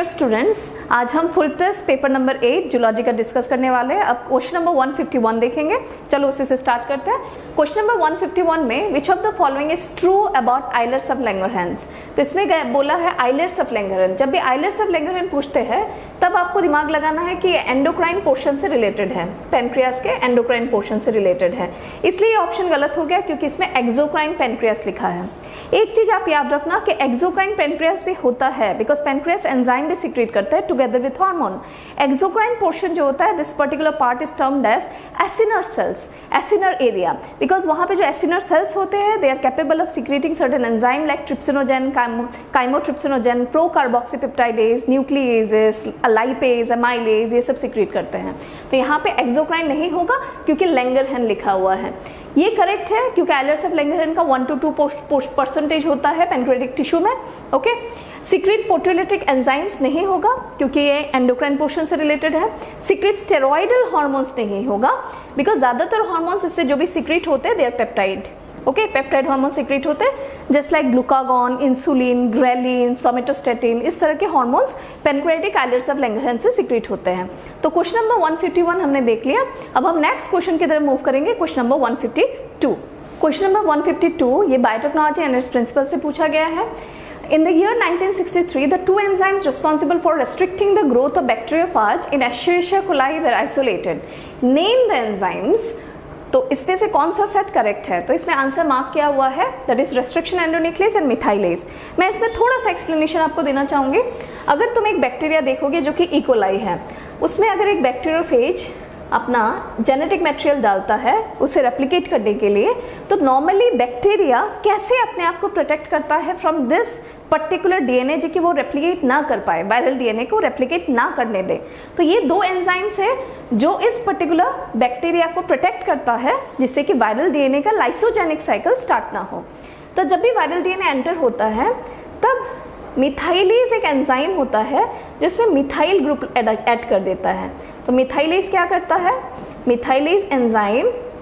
Students, आज हम full test paper number 8 zoology का डिस्कस करने वाले हैं। अब क्वेश्चन नंबर 151 देखेंगे। चलो उसी से स्टार्ट करते हैं। क्वेश्चन नंबर 151 में which of the following is true about islets of Langerhans. तो इसमें बोला है आइलर्स ऑफ लैंगरहैंस। जब भी आइलर्स ऑफ लैंगरहैंस पूछते हैं तब आपको दिमाग लगाना है कि एंडोक्राइन पोर्शन से रिलेटेड है, पेनक्रियास के एंडोक्राइन पोर्शन से रिलेटेड है। इसलिए ऑप्शन गलत हो गया क्योंकि इसमें एक्सोक्राइन पेनक्रियास लिखा है। एक चीज आप याद रखना कि एक्सोक्राइन पेनक्रियास भी होता है बिकॉज पेनक्रियास एंजाइम भी सीक्रेट करता है together with hormone. Exocrine portion जो होता है, this particular part is termed as acinar cells, acinar area, because वहां पे जो एसिनर सेल्स होते हैं they are capable of secreting certain enzyme like trypsinogen, chymotrypsinogen, procarboxypeptidase, nucleases, lipase, amylase, ये सब सीक्रेट करते हैं। तो यहाँ पे एक्सोक्राइन नहीं होगा क्योंकि लैंगरहैंस लिखा हुआ है। ये करेक्ट है क्योंकि आइलर्स ऑफ लैंगरहैंस का 1 to 2% होता है पेनक्रियाटिक टिश्यू में। ओके, सीक्रेट प्रोटियोलिटिक एंजाइम्स नहीं होगा क्योंकि ये एंडोक्राइन पोर्शन से रिलेटेड है। सीक्रेट स्टेरॉइडल हार्मोन्स नहीं होगा बिकॉज ज्यादातर हार्मोन्स इससे जो भी सीक्रेट होते हैं they are peptide. Okay, peptide hormone secrete होते हैं just like glucagon, insulin, ghrelin, somatostatin, इस तरह के hormones pancreatic islets of Langerhans से सीक्रेट होते हैं। तो क्वेश्चन नंबर 151 हमने देख लिया। अब हम नेक्स्ट क्वेश्चन की तरफ मूव करेंगे, क्वेश्चन नंबर 152। क्वेश्चन नंबर 152 ये बायोटेक्नोलॉजी एंड इट्स प्रिंसिपल से पूछा गया है। In the year 1963, the two enzymes responsible for restricting the growth of bacteriophage in Escherichia coli were isolated. Name the enzymes. तो इसमें से कौन सा सेट करेक्ट है? तो इसमें आंसर मार्क किया हुआ है, that is restriction endonuclease and methylase. मैं इसमें थोड़ा सा एक्सप्लेनेशन आपको देना चाहूंगी। अगर तुम एक बैक्टीरिया देखोगे जो कि इकोलाई है, उसमें अगर एक बैक्टीरियोफेज अपना जेनेटिक मटेरियल डालता है उसे रेप्लिकेट करने के लिए, तो नॉर्मली बैक्टीरिया कैसे अपने आप को प्रोटेक्ट करता है फ्रॉम दिस पर्टिकुलर डीएनए जो कि वो रेप्लिकेट ना कर पाए, वायरल डीएनए को रेप्लिकेट ना करने दे। तो ये दो एंजाइम्स है जो इस पर्टिकुलर बैक्टीरिया को प्रोटेक्ट करता है जिससे कि वायरल डीएनए का लाइसोजेनिक साइकिल स्टार्ट ना हो। तो जब भी वायरल डीएनए एंटर होता है तब मिथाइलेज एक एंजाइम होता है जिसमें मिथाइल ग्रुप ऐड कर देता है। तो मिथाइलेज क्या करता है? Methylase enzyme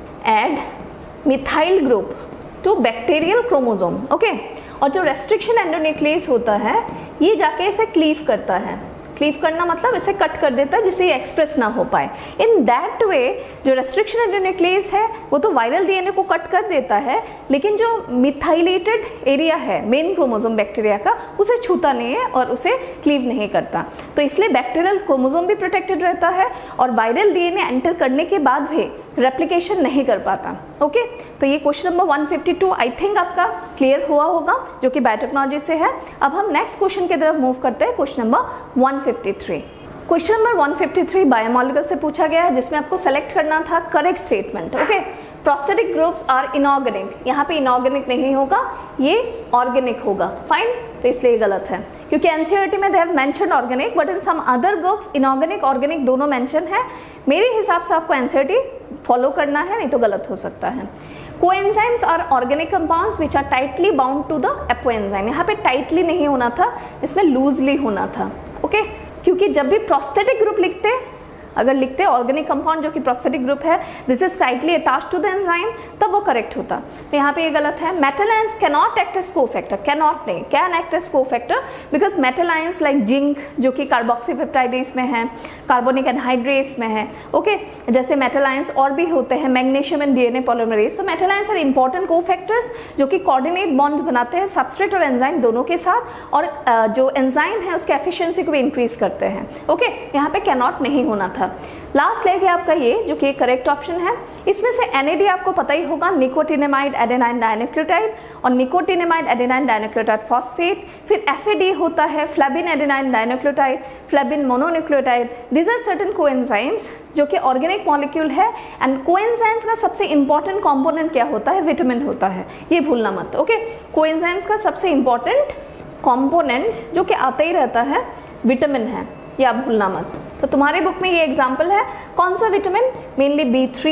add methyl group to bacterial chromosome. Okay, और जो रेस्ट्रिक्शन एंडोन्यूक्लियस होता है ये जाके इसे क्लीव करता है। क्लीव करना मतलब इसे कट कर देता है जिससे ये एक्सप्रेस ना हो पाए। इन दैट वे जो रेस्ट्रिक्शन एंडोन्यूक्लियस है वो तो वायरल डीएनए को कट कर देता है, लेकिन जो मिथाइलेटेड एरिया है मेन क्रोमोसोम बैक्टीरिया का उसे छूता नहीं है और उसे क्लीव नहीं करता। तो इसलिए बैक्टीरियल क्रोमोसोम भी प्रोटेक्टेड रहता है और वायरल डीएनए एंटर करने के बाद भी रेप्लिकेशन नहीं कर पाता। ओके, तो ये क्वेश्चन नंबर 152 आई थिंक आपका क्लियर हुआ होगा जो कि बायोटेक्नोलॉजी से है। अब हम नेक्स्ट क्वेश्चन की तरफ मूव करते हैं, question number 153। Question number 153 biomolecular से पूछा गया है जिसमें आपको सेलेक्ट करना था correct statement. Okay, prosthetic groups are inorganic, यहाँ पे इनऑर्गेनिक नहीं होगा, ये ऑर्गेनिक होगा। फाइन, तो इसलिए गलत है क्योंकि एनसीईआरटी में they have mentioned organic but in some other books inorganic organic दोनों मेंशन है। मेरे हिसाब से आपको एनसीईआरटी फॉलो करना है, नहीं तो गलत हो सकता है। Coenzymes are organic compounds which are tightly bound to the apoenzyme. यहाँ पे टाइटली नहीं होना था, इसमें लूजली होना था। ओके, क्योंकि जब भी प्रोस्थेटिक ग्रुप लिखते, अगर लिखते ऑर्गेनिक कंपाउंड जो कि प्रोस्थेटिक ग्रुप है, this is tightly attached to the enzyme, तब वो करेक्ट होता। तो यहाँ पे ये गलत है। Metal ions can not act as cofactor, can not नहीं, can act as cofactor because metal ions like zinc जो कि कार्बोक्सीपेप्टाइडेज में है, कार्बोनिक एनहाइड्रेस में है। ओके, जैसे मेटल आयंस और भी होते हैं, मैग्नीशियम एंड डीएनए पॉलीमरेज। तो metal ions are important cofactors जो कि कोऑर्डिनेट बॉन्ड बनाते हैं सबस्ट्रेट और एंजाइम दोनों के साथ, और जो एंजाइम है उसके एफिशिएंसी को भी इंक्रीज करते हैं। ओके, यहाँ पे कैन नॉट नहीं होना था। लास्ट रह गया आपका ये जो कि करेक्ट ऑप्शन है। इसमें से एनएडी आपको पता ही होगा, निकोटिनेमाइड एडेनाइन डाइन्यूक्लियोटाइड और निकोटिनेमाइड एडेनाइन डाइन्यूक्लियोटाइड फॉस्फेट। फिर एफएडी होता है flavin adenine dinucleotide, flavin mononucleotide. These are certain coenzymes जो कि ऑर्गेनिक मॉलिक्यूल है। एंड कोएंजाइम्स का सबसे इंपॉर्टेंट कंपोनेंट क्या होता है? विटामिन होता है, ये भूलना मत। ओके, कोएंजाइम्स का सबसे इंपॉर्टेंट कंपोनेंट जो कि आता ही रहता है विटामिन है, ये आप भूलना मत। तो तुम्हारे बुक में ये एग्जाम्पल है। कौन सा विटामिन? मेनली B3,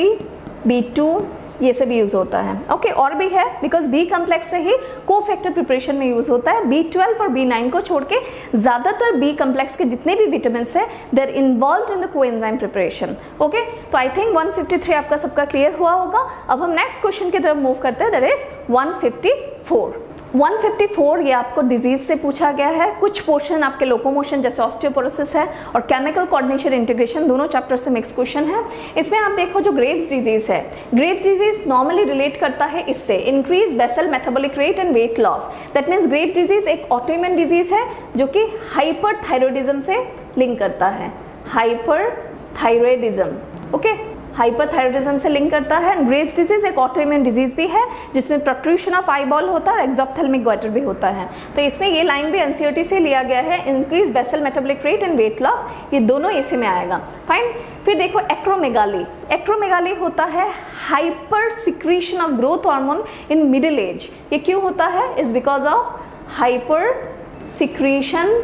B2, ये सब यूज होता है। ओके, और भी है बिकॉज बी कम्प्लेक्स से ही कोफैक्टर प्रिपरेशन में यूज होता है। B12 और B9 को छोड़ के ज्यादातर बी कम्प्लेक्स के जितने भी विटामिन है they are involved in the coenzyme preparation. Okay, तो आई थिंक 153 आपका सबका क्लियर हुआ होगा। अब हम नेक्स्ट क्वेश्चन की तरफ मूव करते हैं, दैट इज 154। 154 ये आपको डिजीज से पूछा गया है। कुछ पोर्शन आपके लोकोमोशन जैसे ऑस्टियोपोरोसिस है और केमिकल कोऑर्डिनेशन इंटीग्रेशन दोनों चैप्टर से मिक्स क्वेश्चन है। इसमें आप देखो जो ग्रेव्स डिजीज है, ग्रेव्स डिजीज नॉर्मली रिलेट करता है इससे increase basal metabolic rate and weight loss. That means grave disease एक ऑटोइम्यून डिजीज है जो कि हाइपरथायरॉयडिज्म से लिंक करता है। हाइपरथायरॉयडिज्म, ओके, हाइपरथायरॉयडिज्म से लिंक करता है। ग्रेव्स डिजीज एक ऑटोइम्यून डिजीज भी है जिसमें प्रोट्रूशन ऑफ आईबॉल होता है और एक्सोप्थेल्मिक गॉइटर भी होता है। तो इसमें ये लाइन भी एनसीईआरटी से लिया गया है, increase basal metabolic rate and weight loss, ये दोनों इसी में आएगा। फाइन। फिर देखो एक्रोमेगाली, एक्रोमेगाली होता है hyper secretion of growth hormone in middle age. ये क्यों होता है? Is because of hyper secretion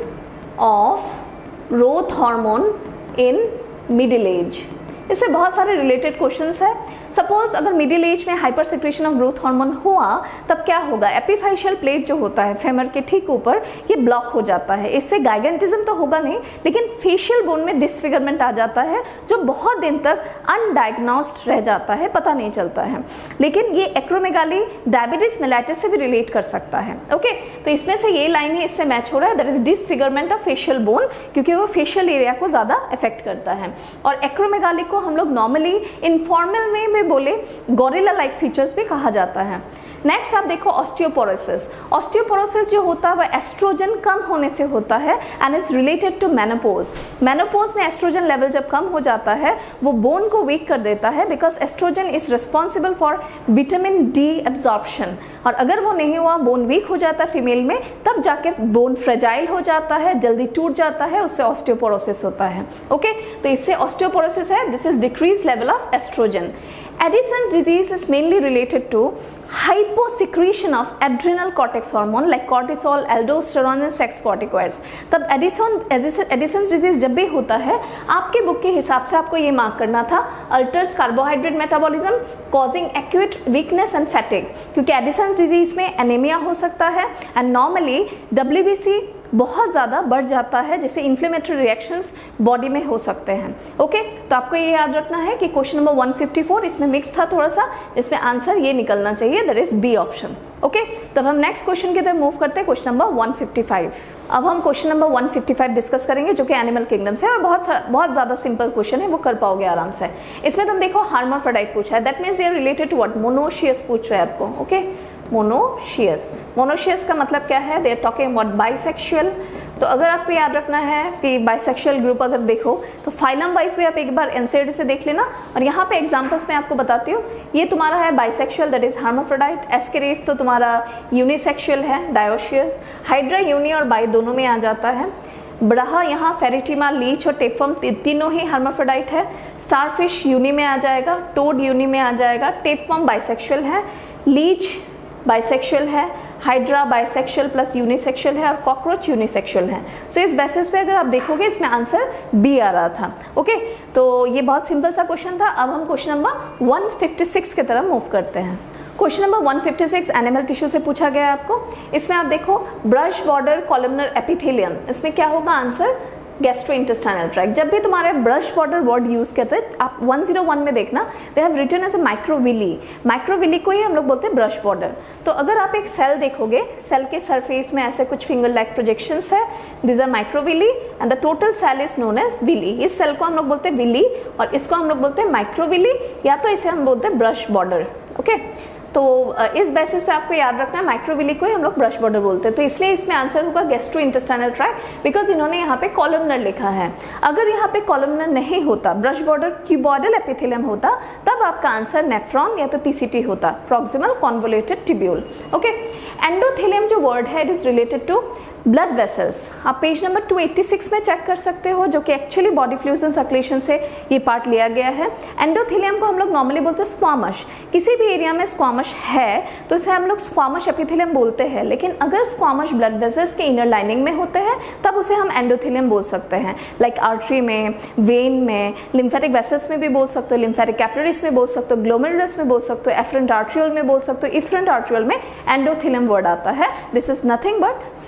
of growth hormone in middle age. इससे बहुत सारे रिलेटेड क्वेश्चंस है। सपोज अगर मिडिल एज में hyper secretion of growth hormone हुआ तब क्या होगा? एपिफेशियल प्लेट जो होता है फेमर के ठीक ऊपर ये ब्लॉक हो जाता है। इससे गाइगेंटिज्म तो होगा नहीं लेकिन फेशियल बोन में डिसफिगरमेंट आ जाता है जो बहुत दिन तक अनडायग्नोस्ड रह जाता है, पता नहीं चलता है। लेकिन ये एक्रोमेगाली डायबिटीज मेलाइटिस से भी रिलेट कर सकता है। ओके, तो इसमें से ये लाइन है इससे मैच हो रहा है, that is disfigurement of facial bone, क्योंकि वो फेशियल एरिया को ज्यादा अफेक्ट करता है। और एक्रोमेगाली को हम लोग नॉर्मली इनफॉर्मल में बोले गोरिल्ला लाइक फीचर्स भी कहा जाता है। नेक्स्ट आप देखो ऑस्टियोपोरोसिस। ऑस्टियोपोरोसिस जो होता है वह एस्ट्रोजन कम होने से होता है and is related to menopause. Menopause में एस्ट्रोजन लेवल जब कम हो जाता है वो बोन को वीक कर देता है because estrogen is responsible for vitamin D absorption. और अगर वो नहीं हुआ, बोन वीक हो जाता है फीमेल में, तब जाके बोन फ्रेजाइल हो जाता है, जल्दी टूट जाता है, उससे ऑस्टियोपोरोसिस होता है। ओके, तो इससे ऑस्टियोपोरोसिस है, this is decrease level of estrogen. Addison's disease is mainly related to hyposecretion of adrenal cortex hormone like cortisol, aldosterone and sex corticoids। तब Addison's disease जब भी होता है आपके बुक के हिसाब से आपको ये मार्क करना था, alters carbohydrate metabolism causing acute weakness and fatigue, क्योंकि Addison's disease में एनीमिया हो सकता है एंड नॉर्मली WBC बहुत ज़्यादा बढ़ जाता है जिससे इन्फ्लेमेटरी रिएक्शंस बॉडी में हो सकते हैं। ओके, तो आपको ये याद रखना है कि क्वेश्चन नंबर 154 इसमें मिक्स था थोड़ा सा, इसमें आंसर ये निकलना चाहिए, that is B option. Okay, तब हम नेक्स्ट क्वेश्चन की तरफ मूव करते हैं, क्वेश्चन नंबर 155। अब हम क्वेश्चन नंबर 155 डिस्कस करेंगे जो कि एनिमल किंगडम से, और बहुत ज़्यादा सिंपल क्वेश्चन है, वो कर पाओगे आराम से। इसमें तुम देखो हार्माफ्रोडाइट पूछा है, दैट मीन्स ये रिलेटेड टू व्हाट? मोनोशियस पूछ रहे हैं आपको। Okay, monoecious. मोनोशियस का मतलब क्या है? They are talking about bisexual. तो अगर आपको याद रखना है कि बाइसेक्सुअल ग्रुप अगर देखो तो फाइलम वाइज भी आप एक बार एनसीईआरटी से देख लेना। और यहाँ पे एग्जांपल्स मैं आपको बताती हूँ। ये तुम्हारा है bisexual, that is hermaphrodite. Ascaris तो तुम्हारा यूनिसेक्सुअल है, डायोशियस। हाइड्रा यूनि और बाई दोनों में आ जाता है। ब्राहा यहाँ फेरिटिमा, लीच और टेपवर्म तीनों ही हार्माफ्रोडाइट है। स्टारफिश यूनि में आ जाएगा, टोड यूनि में आ जाएगा, टेपवर्म बाइसेक्सुअल है, लीच बाइसेक्सुअल है, हाइड्रा बाइसेक्सुअल प्लस यूनिसेक्सुअल है और कॉकरोच यूनिसेक्सुअल है। सो इस बेसिस पे अगर आप देखोगे इसमें आंसर बी आ रहा था। ओके, तो ये बहुत सिंपल सा क्वेश्चन था। अब हम क्वेश्चन नंबर 156 की तरफ मूव करते हैं। क्वेश्चन नंबर 156 एनिमल टिश्यू से पूछा गया है आपको। इसमें आप देखो ब्रश बॉर्डर कॉलमनर एपिथेलियम, इसमें क्या होगा आंसर? Gastrointestinal tract. जब भी तुम्हारे ब्रश बॉर्डर वर्ड यूज करते हैं आप 101 में देखना, they have written as a microvilli. Microvilli को ही हम लोग बोलते हैं ब्रश बॉर्डर। तो अगर आप एक सेल देखोगे, सेल के सरफेस में ऐसे कुछ फिंगर लाइक प्रोजेक्शंस है, this are microvilli and the total cell is known as villi. इस सेल को हम लोग बोलते हैं विली और इसको हम लोग बोलते हैं माइक्रोविली, या तो इसे हम बोलते हैं ब्रश बॉर्डर। ओके, तो इस बेसिस पे आपको याद रखना है माइक्रोविली को ही हम लोग ब्रश बॉर्डर बोलते हैं। तो इसलिए इसमें आंसर होगा गैस्ट्रोइंटेस्टाइनल ट्रैक्ट, बिकॉज इन्होंने यहाँ पे कॉलमनर लिखा है। अगर यहाँ पे कॉलमनर नहीं होता, ब्रश बॉर्डर क्यूबॉइडल एपिथेलियम होता, तब आपका आंसर नेफ्रॉन या तो पीसीटी होता, proximal convoluted tubule. Okay, endothelium जो वर्ड है it is related to blood vessels. आप पेज नंबर 286 में चेक कर सकते हो, जो कि actually body fluids and circulation से ये पार्ट लिया गया है। एंडोथेलियम को हम लोग नॉर्मली बोलते हैं स्क्वामश। किसी भी एरिया में स्क्वामश है तो इसे हम लोग स्क्वामश एपिथेलियम बोलते हैं, लेकिन अगर स्क्वामश ब्लड वेसल्स के इनर लाइनिंग में होते हैं तब उसे हम एंडोथेलियम बोल सकते हैं। लाइक आर्टरी में, वेन में, लिम्फेटिक वेसल्स में भी बोल सकते हो, लिम्फेटिक कैपिलरीज में बोल सकते हो, ग्लोमेरुलस में बोल सकते हो, एफरेंट आर्ट्रियोल में बोल सकते हो, इफरेंट आर्ट्रियोल में एंडोथेलियम वर्ड आता है। This is nothing but squamous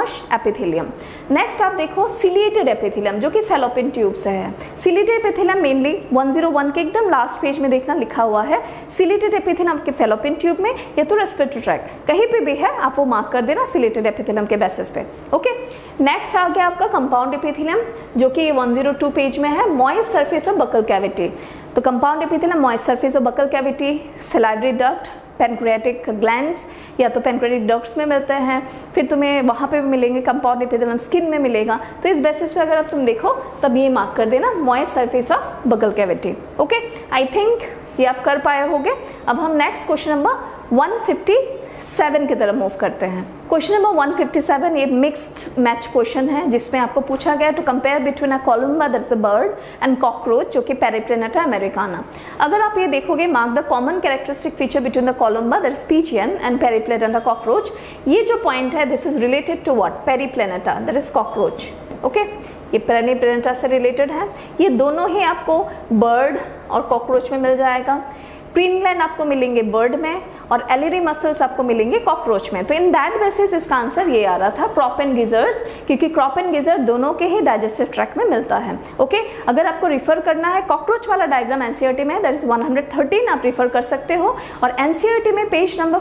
wash epithelium. Next आप देखो सिलिएटेड एपिथेलियम जो कि फैलोपियन ट्यूब से है। सिलिएटेड एपिथेलियम मेनली 101 के एकदम लास्ट पेज में देखना लिखा हुआ है। सिलिएटेड एपिथेलियम आपके फैलोपियन ट्यूब में या तो रेस्पिरेटरी ट्रैक्ट कहीं पे भी है, आप वो मार्क कर देना सिलिएटेड एपिथेलियम के बेसिस पे। ओके, नेक्स्ट आ गया आपका कंपाउंड एपिथेलियम जो कि 102 पेज में है, moist surface of buccal cavity. तो compound epithelium moist surface of buccal cavity, salivary duct, pancreatic glands या तो पैनक्रियाटिक डक्ट्स में मिलते हैं, फिर तुम्हें वहाँ पे भी मिलेंगे कंपाउंड एपिथेलियम स्किन में मिलेगा। तो इस बेसिस पे अगर आप तुम देखो तब ये मार्क कर देना moist surface of buccal cavity. Okay, I think ये आप कर पाए होंगे। अब हम नेक्स्ट क्वेश्चन नंबर 157 की तरफ मूव करते हैं। क्वेश्चन नंबर 157 ये मिक्स्ड मैच क्वेश्चन है जिसमें आपको पूछा गया to compare between a Columba that's a bird and cockroach जो कि पेरिप्लेनेटा अमेरिकाना। अगर आप ये देखोगे mark the common characteristic feature between the Columba that's pigeon and Periplaneta cockroach. ये जो पॉइंट है this is related to what, Periplaneta that is cockroach. Okay, ये पेरिप्लेनेटा से रिलेटेड है। ये दोनों ही आपको बर्ड और कॉकरोच में मिल जाएगा। प्रीन ग्लैंड आपको मिलेंगे बर्ड में और एलियरी मसल्स आपको मिलेंगे कॉकरोच में। तो इन दैट बेसिस इसका आंसर ये आ रहा था क्रॉप एंड गिजर्ड्स, क्योंकि क्रॉप एंड गिजर्ड दोनों के ही डाइजेस्टिव ट्रैक्ट में मिलता है। ओके, अगर आपको रिफर करना है कॉकरोच वाला डायग्राम एनसीईआरटी में दैट इज 113 आप रिफर कर सकते हो, और एनसीईआरटी में पेज नंबर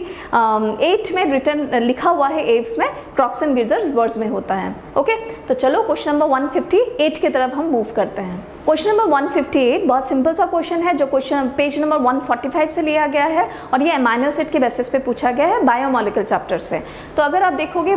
58 में रिटर्न लिखा हुआ है एव्स में क्रॉप्स एंड गिजर्ड्स बर्ड्स में होता है। ओके, तो चलो क्वेश्चन नंबर 158 की तरफ हम मूव करते हैं। क्वेश्चन नंबर 158 बहुत सिंपल सा क्वेश्चन है जो क्वेश्चन पेज नंबर 145 से लिया गया है और ये अमीनो एसिड के बेसिस पे पूछा गया है बायोमोलिकुलर चैप्टर से। तो अगर आप देखोगे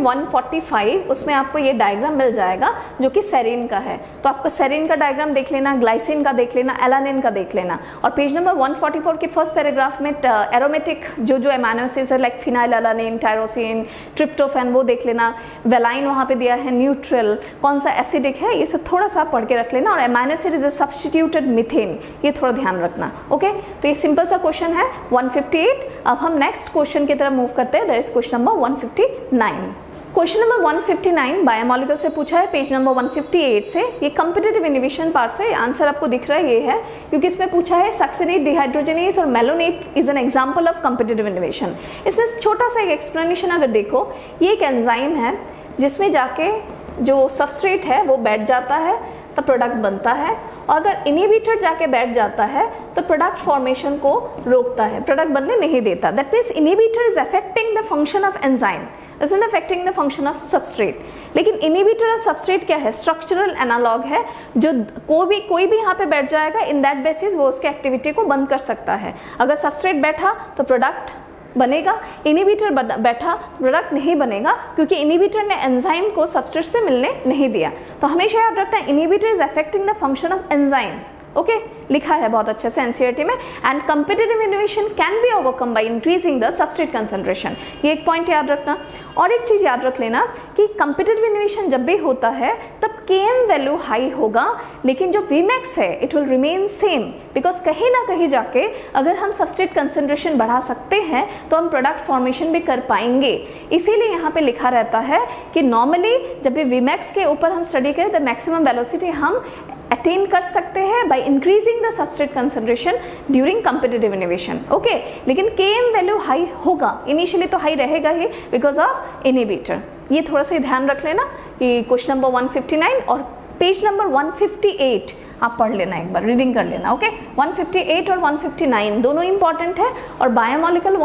145 उसमें आपको ये डायग्राम मिल जाएगा जो कि सेरीन का है। तो आपको सेरीन का डायग्राम देख लेना, ग्लाइसिन का देख लेना, एलानिन का देख लेना, और पेज नंबर 144 के फर्स्ट पैराग्राफ में एरोमेटिक जो अमीनो एसिड्स है like phenylalanine, tyrosine, tryptophan वो देख लेना, वेलाइन वहाँ पे दिया है, न्यूट्रल कौन सा एसिडिक है ये सब थोड़ा सा पढ़ के रख लेना, और amino acid is a substituted methane ये थोड़ा ध्यान रखना। ओके, तो ये सिंपल सा क्वेश्चन है 158। अब हम नेक्स्ट क्वेश्चन की तरफ मूव करते हैं, that is question number 159। Question number 159 biomolecular से पूछा है पेज नंबर 158 से। ये कॉम्पिटिटिव इनहिबिशन पार्ट से आंसर आपको दिख रहा है, ये है क्योंकि इसमें पूछा है सक्सिनेट, डिहाइड्रोजनेज और malonate is an example of competitive inhibition. इसमें छोटा सा एक एक्सप्लेनेशन अगर देखो, ये एक एंजाइम है जिसमें जाके जो सबस्ट्रेट है वो बैठ जाता है तो प्रोडक्ट बनता है, और अगर इनहिबिटर जाके बैठ जाता है तो प्रोडक्ट फॉर्मेशन को रोकता है, प्रोडक्ट बनने नहीं देता। That means inhibitor is affecting the function of enzyme, is not affecting the function of substrate. लेकिन इनहिबिटर और सबस्ट्रेट क्या है, स्ट्रक्चरल एनालॉग है, जो कोई भी यहाँ पे बैठ जाएगा इन दैट बेसिस वो उसके एक्टिविटी को बंद कर सकता है। अगर सबस्ट्रेट बैठा तो प्रोडक्ट बनेगा, इनहिबिटर बैठा तो प्रोडक्ट नहीं बनेगा, क्योंकि इनहिबिटर ने एंजाइम को सबस्ट्रेट से मिलने नहीं दिया। तो हमेशा याद रखना inhibitor is affecting the function of enzyme. Okay, लिखा है बहुत अच्छे से एनसीईआरटी में। And competitive inhibition can be overcome by increasing the substrate concentration, ये एक पॉइंट याद रखना। और एक चीज याद रख लेना कि कॉम्पिटिटिव इनहिबिशन जब भी होता है तब Km वैल्यू हाई होगा, लेकिन जो Vmax है it will remain same, because कहीं ना कहीं जाके अगर हम सबस्ट्रेट कंसंट्रेशन बढ़ा सकते हैं तो हम प्रोडक्ट फॉर्मेशन भी कर पाएंगे। इसीलिए यहाँ पे लिखा रहता है कि नॉर्मली जब भी Vmax के ऊपर हम स्टडी करें तो मैक्सिमम वेलोसिटी हम अटेन कर सकते हैं by increasing the substrate concentration during competitive inhibition. Okay, लेकिन Km वैल्यू हाई होगा, इनिशियली तो हाई रहेगा ही बिकॉज ऑफ इनहिबिटर। ये थोड़ा सा ध्यान रख लेना कि क्वेश्चन नंबर 159 और पेज नंबर 158 आप पढ़ लेना, एक बार रीडिंग कर लेना। ओके, 158 और 159 दोनों इंपॉर्टेंट है, और बायोमोलिकुलर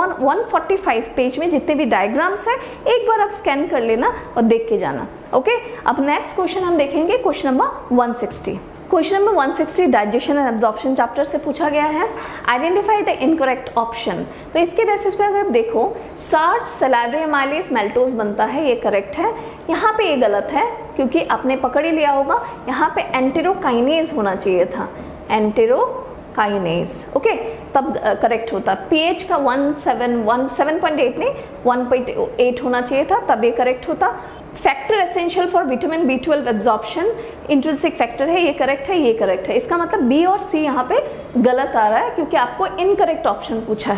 145 पेज में जितने भी डायग्राम्स है एक बार आप स्कैन कर लेना और देख के जाना। ओके, अब नेक्स्ट क्वेश्चन हम देखेंगे question number 160। Question number 160 digestion and absorption chapter से पूछा गया है। Identify the incorrect option. तो इसके बेसिस पे अगर आप देखो स्टार्च, सलाइवरी एमाइलेज, मेल्टोज बनता है, ये करेक्ट है। यहाँ पे ये गलत है क्योंकि आपने पकड़ ही लिया होगा, यहाँ पे एंटेरोकाइनेज होना चाहिए था, एंटेरोकाइनेज। ओके, तब करेक्ट होता। पीएच का 7.8 नहीं 1.8 होना चाहिए था, तब ये करेक्ट होता। Factor essential for vitamin B12 absorption intrinsic factor है, ये करेक्ट है, ये करेक्ट है। इसका मतलब बी और सी यहाँ पे गलत आ रहा है क्योंकि आपको इनकरेक्ट ऑप्शन पूछा है।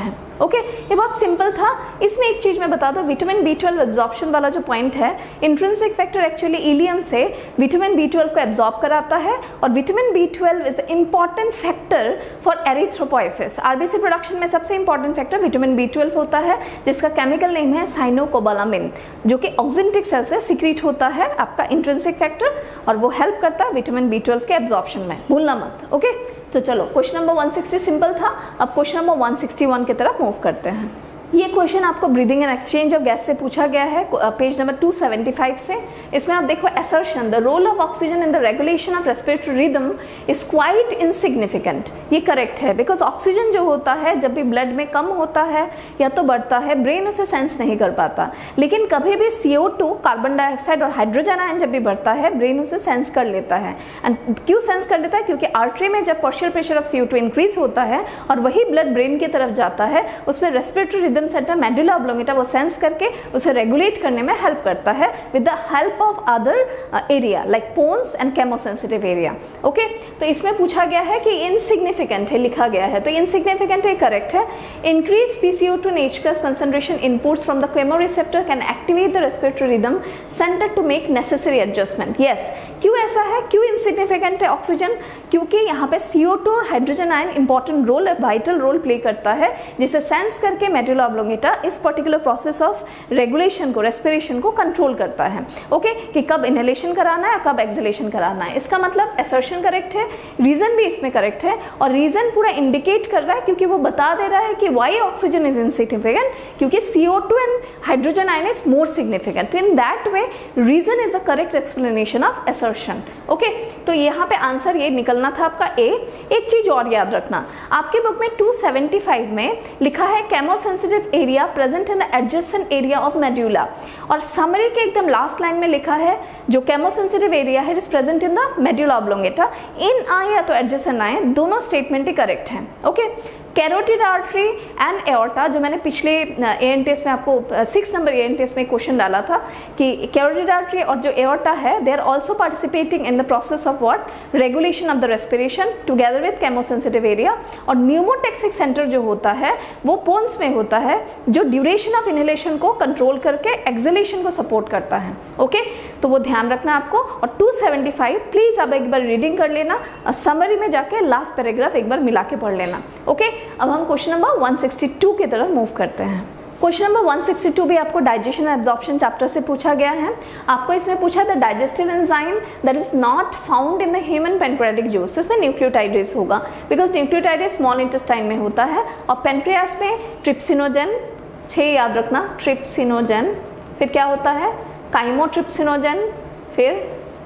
ओके, ये बहुत सिंपल था। इसमें एक चीज मैं बता दूं, विटामिन B12 एब्जॉर्प्शन वाला जो पॉइंट है, इंट्रिंसिक फैक्टर एक्चुअली इलियम से विटामिन B12 को एब्जॉर्ब कराता है और vitamin B12 is the important factor for erythropoiesis. RBC production में सबसे इंपॉर्टेंट फैक्टर विटामिन B12 होता है, जिसका केमिकल नेम है साइनोकोबालामिन, जो कि ऑक्सिनेटिक सेल से सीक्रेट होता है आपका इंट्रिंसिक फैक्टर, और वो हेल्प करता है विटामिन B12 के एब्जॉर्प्शन में, भूलना मत। ओके, तो चलो क्वेश्चन नंबर 160 सिंपल था, अब क्वेश्चन नंबर 161 की तरफ मूव करते हैं। ये क्वेश्चन आपको breathing and exchange of gas से पूछा गया है, पेज नंबर 275 से। इसमें आप देखो, assertion the role of oxygen in the regulation of respiratory rhythm is quite insignificant. ये करेक्ट है, बिकॉज ऑक्सीजन जो होता है जब भी ब्लड में कम होता है या तो बढ़ता है, ब्रेन उसे सेंस नहीं कर पाता, लेकिन कभी भी CO2 कार्बन डाइऑक्साइड और हाइड्रोजन आयन जब भी बढ़ता है, ब्रेन उसे सेंस कर लेता है। एंड क्यों सेंस कर लेता है? क्योंकि आर्टरी में जब partial pressure of CO2 increase होता है और वही ब्लड ब्रेन की तरफ जाता है, उसमें respiratory rhythm centre medulla oblongata वो सेंस करके उसे रेगुलेट करने में हेल्प करता है with the help of other area like pons and chemosensitive area. Okay, तो इसमें पूछा गया है कि इनसिग्निफिकेंट है, लिखा गया है, तो इनसिग्निफिकेंट है, करेक्ट है। Increase PCO2 and H+ concentration inputs from the chemoreceptor can activate the respiratory rhythm center to make necessary adjustment. Yes, क्यों ऐसा है, क्यों इनसिग्निफिकेंट है ऑक्सीजन? क्योंकि यहाँ पे CO2 और hydrogen ion important role, vital role play करता है, जिसे सेंस करके मेडुला ऑब्लोंगेटा इस पर्टिकुलर प्रोसेस ऑफ रेगुलेशन को, रेस्पिरेशन को कंट्रोल करता है। ओके, कि कब इनहेलेशन कराना है, कब एक्सहेलेशन कराना है। इसका मतलब असर्शन करेक्ट है, रीजन भी इसमें करेक्ट है, और रीजन पूरा इंडिकेट कर रहा है क्योंकि वो बता दे रहा है कि वाई ऑक्सीजन इज इनसिग्निफिकेंट, क्योंकि CO2 and hydrogen ion is more significant. In that way reason is the correct explanation of assertion. Okay, तो यहाँ पे आंसर ये निकलना था आपका ए। एक चीज और याद रखना, आपके बुक में 275 में लिखा है chemosensitive area present in the adjacent area of medulla, और समरी के एकदम लास्ट लाइन में लिखा है जो केमोसेंसिटिव एरिया है is present in the medulla oblongata. In आए या तो एडजेसेंट आए, दोनों स्टेटमेंट ही करेक्ट हैं। Okay, carotid artery and aorta, जो मैंने पिछले ANTS में आपको 6 नंबर ANTS में क्वेश्चन डाला था कि कैरोटिड आर्टरी और जो एओर्टा है, they are also participating in the process of what, regulation of the respiration together with chemosensitive area. और न्यूमोटेक्सिक सेंटर जो होता है वो पोन्स में होता है, जो ड्यूरेशन ऑफ इनहेलेशन को कंट्रोल करके एक्सहेलेशन को सपोर्ट करता है। ओके, तो वो ध्यान रखना आपको। और 275 प्लीज आप एक बार रीडिंग कर लेना, समरी में जाके लास्ट पैराग्राफ एक बार मिला के पढ़ लेना। ओके, अब हम क्वेश्चन नंबर 162 की तरफ मूव करते हैं। क्वेश्चन नंबर 162 भी आपको डाइजेशन एंड एब्जॉर्प्शन चैप्टर से पूछा गया है। आपको इसमें पूछा था digestive enzyme that is not found in the human pancreatic juice, इसमें न्यूक्लियोटाइडेज होगा, बिकॉज न्यूक्लियोटाइडेज स्मॉल इंटेस्टाइन में होता है, और पेनक्रियास में ट्रिप्सिनोजन, 6 याद रखना, ट्रिप्सिनोजन, फिर क्या होता है, काइमोट्रिप्सिनोजन, फिर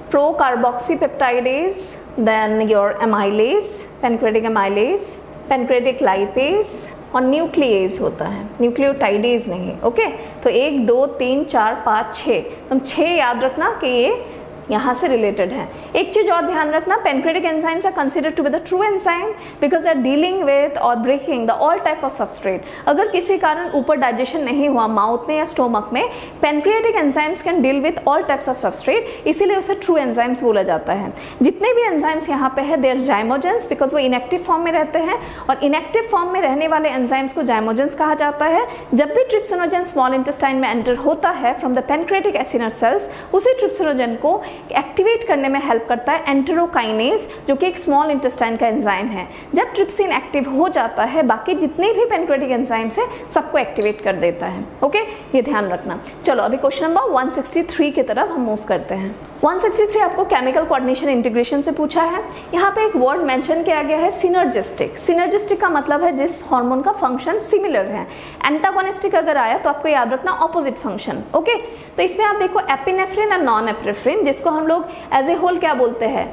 procarboxypeptidase, then your amylase, pancreatic amylase, pancreatic lipase, और न्यूक्लिएज होता है, न्यूक्लियोटाइडेज नहीं। ओके, तो 1 2 3 4 5 6, तुम 6 याद रखना कि ये यहाँ से रिलेटेड है। एक चीज और ध्यान रखना, pancreatic enzymes are considered to be the true enzyme because they are dealing with और breaking the all type of substrate. अगर किसी कारण ऊपर डाइजेशन नहीं हुआ माउथ में या स्टोमक में, pancreatic enzymes can deal with all types of substrate, इसीलिए उसे ट्रू एंजाइम्स बोला जाता है। जितने भी एंजाइम्स यहाँ पे है दे आर जाइमोजेंस बिकॉज वो इनएक्टिव फॉर्म में रहते हैं, और इनएक्टिव फॉर्म में रहने वाले एंजाइम्स को जाइमोजेंस कहा जाता है। जब भी ट्रिप्सिनोजन स्मॉल इंटेस्टाइन में एंटर होता है from the pancreatic acinar cells, उसी ट्रिप्सिनोजन को एक्टिवेट करने में हेल्प करता है एंटेरोकाइनेज, जो कि एक स्मॉल इंटेस्टाइन का एंजाइम है। जब ट्रिप्सिन एक्टिव हो जाता है, बाकी जितने भी पेनक्रियाटिक एंजाइम्स है सबको एक्टिवेट कर देता है। ओके, ये ध्यान रखना। चलो अभी क्वेश्चन नंबर 163 की तरफ हम मूव करते हैं। 163 आपको केमिकल कोऑर्डिनेशन इंटीग्रेशन से पूछा है। यहाँ पे एक वर्ड मेंशन किया गया है सिनर्जिस्टिक। सिनर्जिस्टिक का मतलब है जिस हार्मोन का फंक्शन सिमिलर है। एंटागोनिस्टिक अगर आया तो आपको याद रखना ऑपोजिट फंक्शन। ओके, तो इसमें आप देखो एपिनेफ्रिन और नॉन एपिनेफ्रिन, जिसको हम लोग एज ए होल क्या बोलते हैं,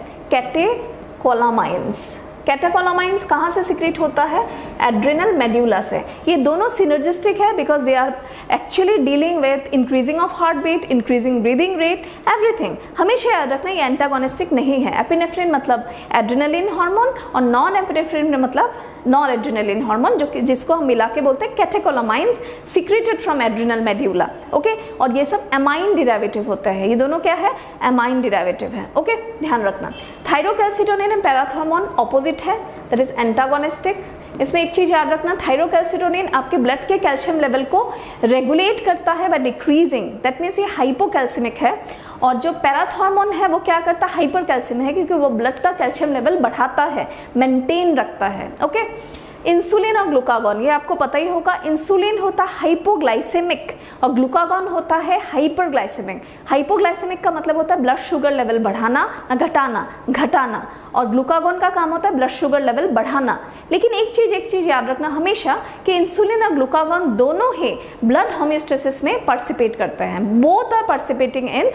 कैटेकोलामाइंस। कैटेकोलामाइंस कहाँ से सिक्रेट होता है, एड्रिनल मेड्यूला से। ये दोनों सिनर्जिस्टिक है because they are actually dealing with increasing of heart beat, increasing breathing rate, everything. हमेशा याद रखना ये एंटागोनिस्टिक नहीं है। एपिनेफ्रिन मतलब एड्रिनलिन हार्मोन, और नॉन एपिनेफ्रिन मतलब नॉन एड्रिनलिन हार्मोन, जो कि जिसको हम मिला के बोलते हैं catecholamines, secreted from adrenal medulla. Okay, और ये सब एमाइन डिराइवेटिव होते हैं। ये दोनों क्या है, एमाइन डिराइवेटिव है। ओके, ध्यान रखना। थायरोकैल्सिटोनिन एंड पैराथर्मोन ऑपोजिट है, दैट इज एंटागोनिस्टिक। इसमें एक चीज याद रखना, थायरोकैल्सिटोनिन आपके ब्लड के कैल्शियम लेवल को रेगुलेट करता है बाय डिक्रीजिंग, दैट मीन्स ये हाइपोकैल्सिमिक है। और जो पैराथॉर्मोन है वो क्या करता है, हाइपरकैल्सिमिक है, क्योंकि वो ब्लड का कैल्शियम लेवल बढ़ाता है, मेंटेन रखता है। ओके, इंसुलिन और ग्लूकागॉन, ये आपको पता ही होगा, इंसुलिन होता है हाइपोग्लाइसेमिक और ग्लूकागॉन होता है हाइपरग्लाइसेमिक। हाइपोग्लाइसेमिक का मतलब होता है ब्लड शुगर लेवल बढ़ाना, घटाना, और ग्लूकागॉन का काम होता है ब्लड शुगर लेवल बढ़ाना। लेकिन एक चीज याद रखना हमेशा कि इंसुलिन और ग्लूकागॉन दोनों ही ब्लड होमियोस्टेसिस में पार्टिसिपेट करते हैं। Both are participating in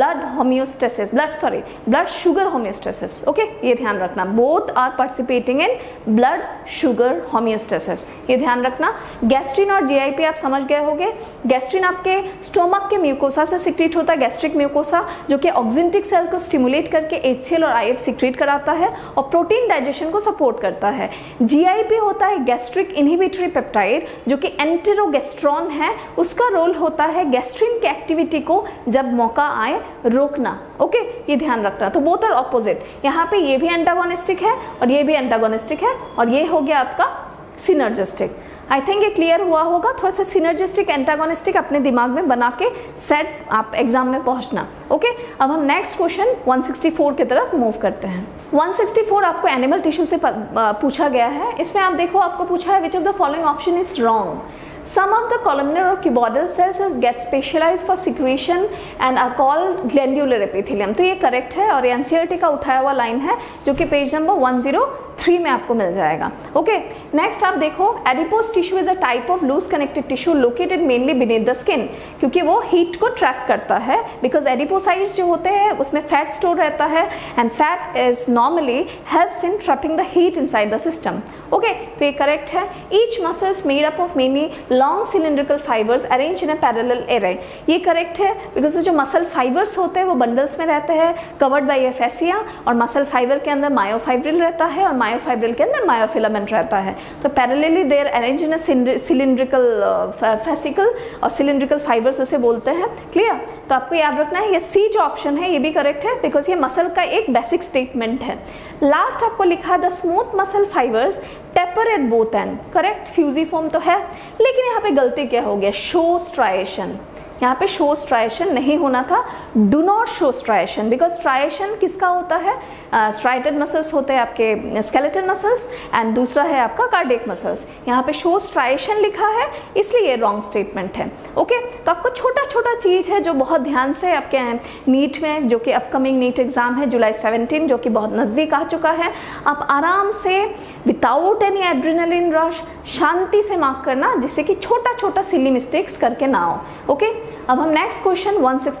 blood sugar homeostasis. Okay, ये ध्यान रखना, both are participating in blood sugar homeostasis, ये ध्यान रखना। गैस्ट्रिन और जीआईपी आप समझ गए होंगे। गैस्ट्रिन आपके स्टोमक के म्यूकोसा से सिक्रीट होता है, गैस्ट्रिक म्यूकोसा, जो कि ऑक्सिंटिक सेल को स्टिमुलेट करके HCl और IF सिक्रीट कराता है और प्रोटीन डाइजेशन को सपोर्ट करता है। जीआईपी होता है गैस्ट्रिक इनहिबिटरी पेप्टाइड, जो कि एंटेरोगेस्ट्रॉन है, उसका रोल होता है गैस्ट्रिन की एक्टिविटी को जब मौका आए रोकना। ओके, ये ध्यान रखना। तो बोथ आर ऑपोजिट, यहाँ पे ये भी एंटागोनिस्टिक है और ये भी एंटागोनिस्टिक है, और ये हो गया आपका सिनर्जिस्टिक। आई थिंक ये क्लियर हुआ होगा। थोड़ा सा सिनर्जिस्टिक एंटागोनिस्टिक अपने दिमाग में बना के सेट आप एग्जाम में पहुंचना। ओके, अब हम नेक्स्ट क्वेश्चन 164 की तरफ मूव करते हैं। 164 आपको एनिमल टिश्यू से पूछा गया है। इसमें आप देखो, आपको पूछा है which of the following option is wrong. Some of the columnar or cuboidal cells get specialized for secretion and are called glandular epithelium। तो ये करेक्ट है और एनसीईआरटी का उठाया हुआ लाइन है, जो कि पेज नंबर 103 में आपको मिल जाएगा। ओके, नेक्स्ट आप देखो, adipose tissue is a type of loose connected tissue located mainly beneath the skin, क्योंकि वो हीट को ट्रैप करता है, बिकॉज एडिपोसाइट्स जो होते हैं उसमें फैट स्टोर रहता है and fat is normally helps in trapping the heat inside the system. Okay, तो ये करेक्ट है। Each muscles made up of many long cylindrical fibres arrange in a parallel array, ये करेक्ट है, because जो muscle fibres होते हैं वो bundles में रहते हैं, कवर्ड बाय ए फैसिया, और मसल फाइबर के अंदर मायोफाइब्रिल रहता है और मायोफाइब्रिल के अंदर मायोफिलामेंट रहता है। तो parallelly they are arrange in a cylindrical fascicle, और सिलिंड्रिकल फाइबर्स उसे बोलते हैं। क्लियर? तो आपको याद रखना है ये सी जो ऑप्शन है ये भी करेक्ट है, बिकॉज ये मसल का एक बेसिक स्टेटमेंट है। लास्ट आपको लिखा the smooth muscle fibres taper at both end, correct, fusiform तो है, लेकिन यहाँ पे गलती क्या हो गया, शो स्ट्राइएशन। यहाँ पे शो स्ट्राइएशन नहीं होना था, do not show striation, because striation किसका होता है, स्ट्राइटेड मसल्स होते हैं आपके स्केलेटल मसल्स, एंड दूसरा है आपका कार्डियक मसल्स। यहाँ पे शो स्ट्राइएशन लिखा है, इसलिए ये रॉन्ग स्टेटमेंट है। ओके, तो आपको छोटा छोटा चीज है जो बहुत ध्यान से आपके नीट में, जो कि अपकमिंग नीट एग्जाम है जुलाई 17, जो कि बहुत नजदीक आ चुका है, आप आराम से विदाउट एनी एड्रेनलिन रश शांति से मार्क करना, जिससे कि छोटा छोटा सिली मिस्टेक्स करके ना हो। ओके, अब हम नेक्स्ट क्वेश्चन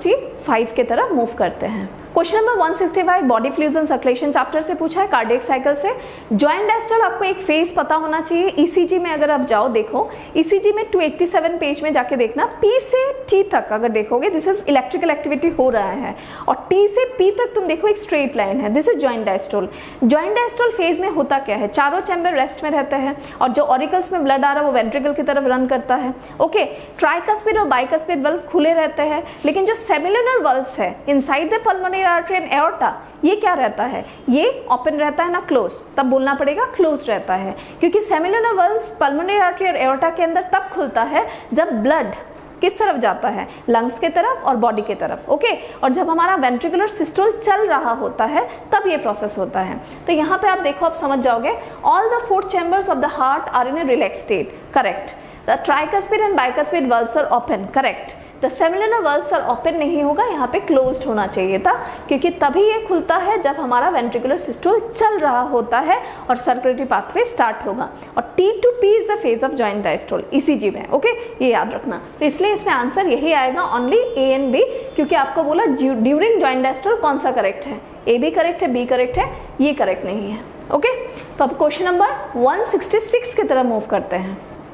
165 की तरफ मूव करते हैं। Question number 165 body fluids and circulation chapter से पूछा है, कार्डियक साइकिल से। जॉइंट डायस्टल आपको एक फेज पता होना चाहिए। ईसीजी में अगर आप जाओ, देखो ईसीजी में 287 पेज में जाके देखना, पी से टी तक अगर देखोगे दिस इज इलेक्ट्रिकल एक्टिविटी हो रहा है, और टी से पी तक तुम देखो एक स्ट्रेट लाइन है, this is joint diastole. Joint diastole phase में होता क्या है, चारों चैम्बर रेस्ट में रहते हैं, और जो ऑरिकल्स में ब्लड आ रहा है वो वेंट्रिकल की तरफ रन करता है। ओके, ट्राइकस्पिड और बाइकस्पिड वल्व खुले रहते हैं, लेकिन जो सेमिलुनर वल्व्स है inside the pulmonary artery and aorta, ये क्या रहता है, ये ओपन रहता है ना क्लोज, तब बोलना पड़ेगा क्लोज रहता है, क्योंकि सेमिलुनर वल्व्स पल्मोनरी आर्टरी और एओर्टा के अंदर तब खुलता है जब ब्लड किस तरफ जाता है, लंग्स के तरफ और बॉडी के तरफ। ओके, और जब हमारा वेंट्रिकुलर सिस्टोल चल रहा होता है तब ये प्रोसेस होता है। तो यहाँ पे आप देखो, आप समझ जाओगे, all the 4 chambers of the heart are in a relax state, correct. The tricuspid and bicuspid valves are open, correct. The semilunar valves are open नहीं होगा, यहाँ पे क्लोज्ड होना चाहिए था, क्योंकि तभी ये खुलता है जब हमारा वेंट्रिकुलर सिस्टोल चल रहा होता है और सर्कुलेटरी पाथवे स्टार्ट होगा। और T to P is the phase of joint diastole ECG में। ओके, ये याद रखना। तो इसलिए इसमें आंसर यही आएगा, ओनली ए एंड बी, क्योंकि आपको बोला ड्यूरिंग जॉइंट डायस्टोल कौन सा करेक्ट है, ए भी करेक्ट है, बी करेक्ट है, ये करेक्ट नहीं है। ओके, तो अब क्वेश्चन नंबर 166 की तरफ मूव करते हैं।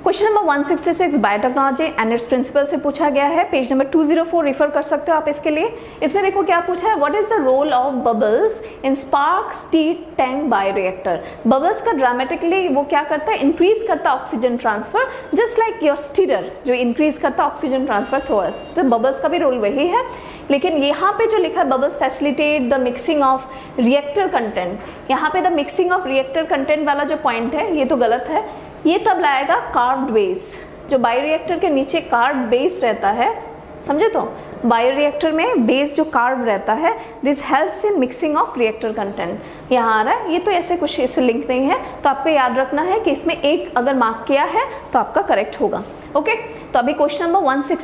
Question number 166 biotechnology and its principle से पूछा गया है, पेज नंबर 204 रिफर कर सकते हो आप इसके लिए। इसमें देखो क्या पूछा है, what is the role of bubbles in spark steam tank bioreactor. Bubbles का ड्रामेटिकली वो क्या करता है, इंक्रीज करता है oxygen transfer, just like your stirrer जो इंक्रीज करता है ऑक्सीजन ट्रांसफर थोड़ा। तो बबल्स का भी रोल वही है, लेकिन यहाँ पे जो लिखा है bubbles facilitate the mixing of reactor content, यहाँ पे the mixing of reactor content वाला जो पॉइंट है ये तो गलत है। ये तब लाएगा कार्ब्ड बेस, जो बायोरिएक्टर के नीचे कार्ब्ड बेस रहता है, समझे। तो बायोरिएक्टर में बेस जो कार्ब रहता है, this helps in mixing of reactor content. यहाँ आ रहा है, ये तो ऐसे कुछ इससे लिंक नहीं है, तो आपको याद रखना है कि इसमें एक अगर मार्क किया है तो आपका करेक्ट होगा। ओके, तो अभी क्वेश्चन नंबर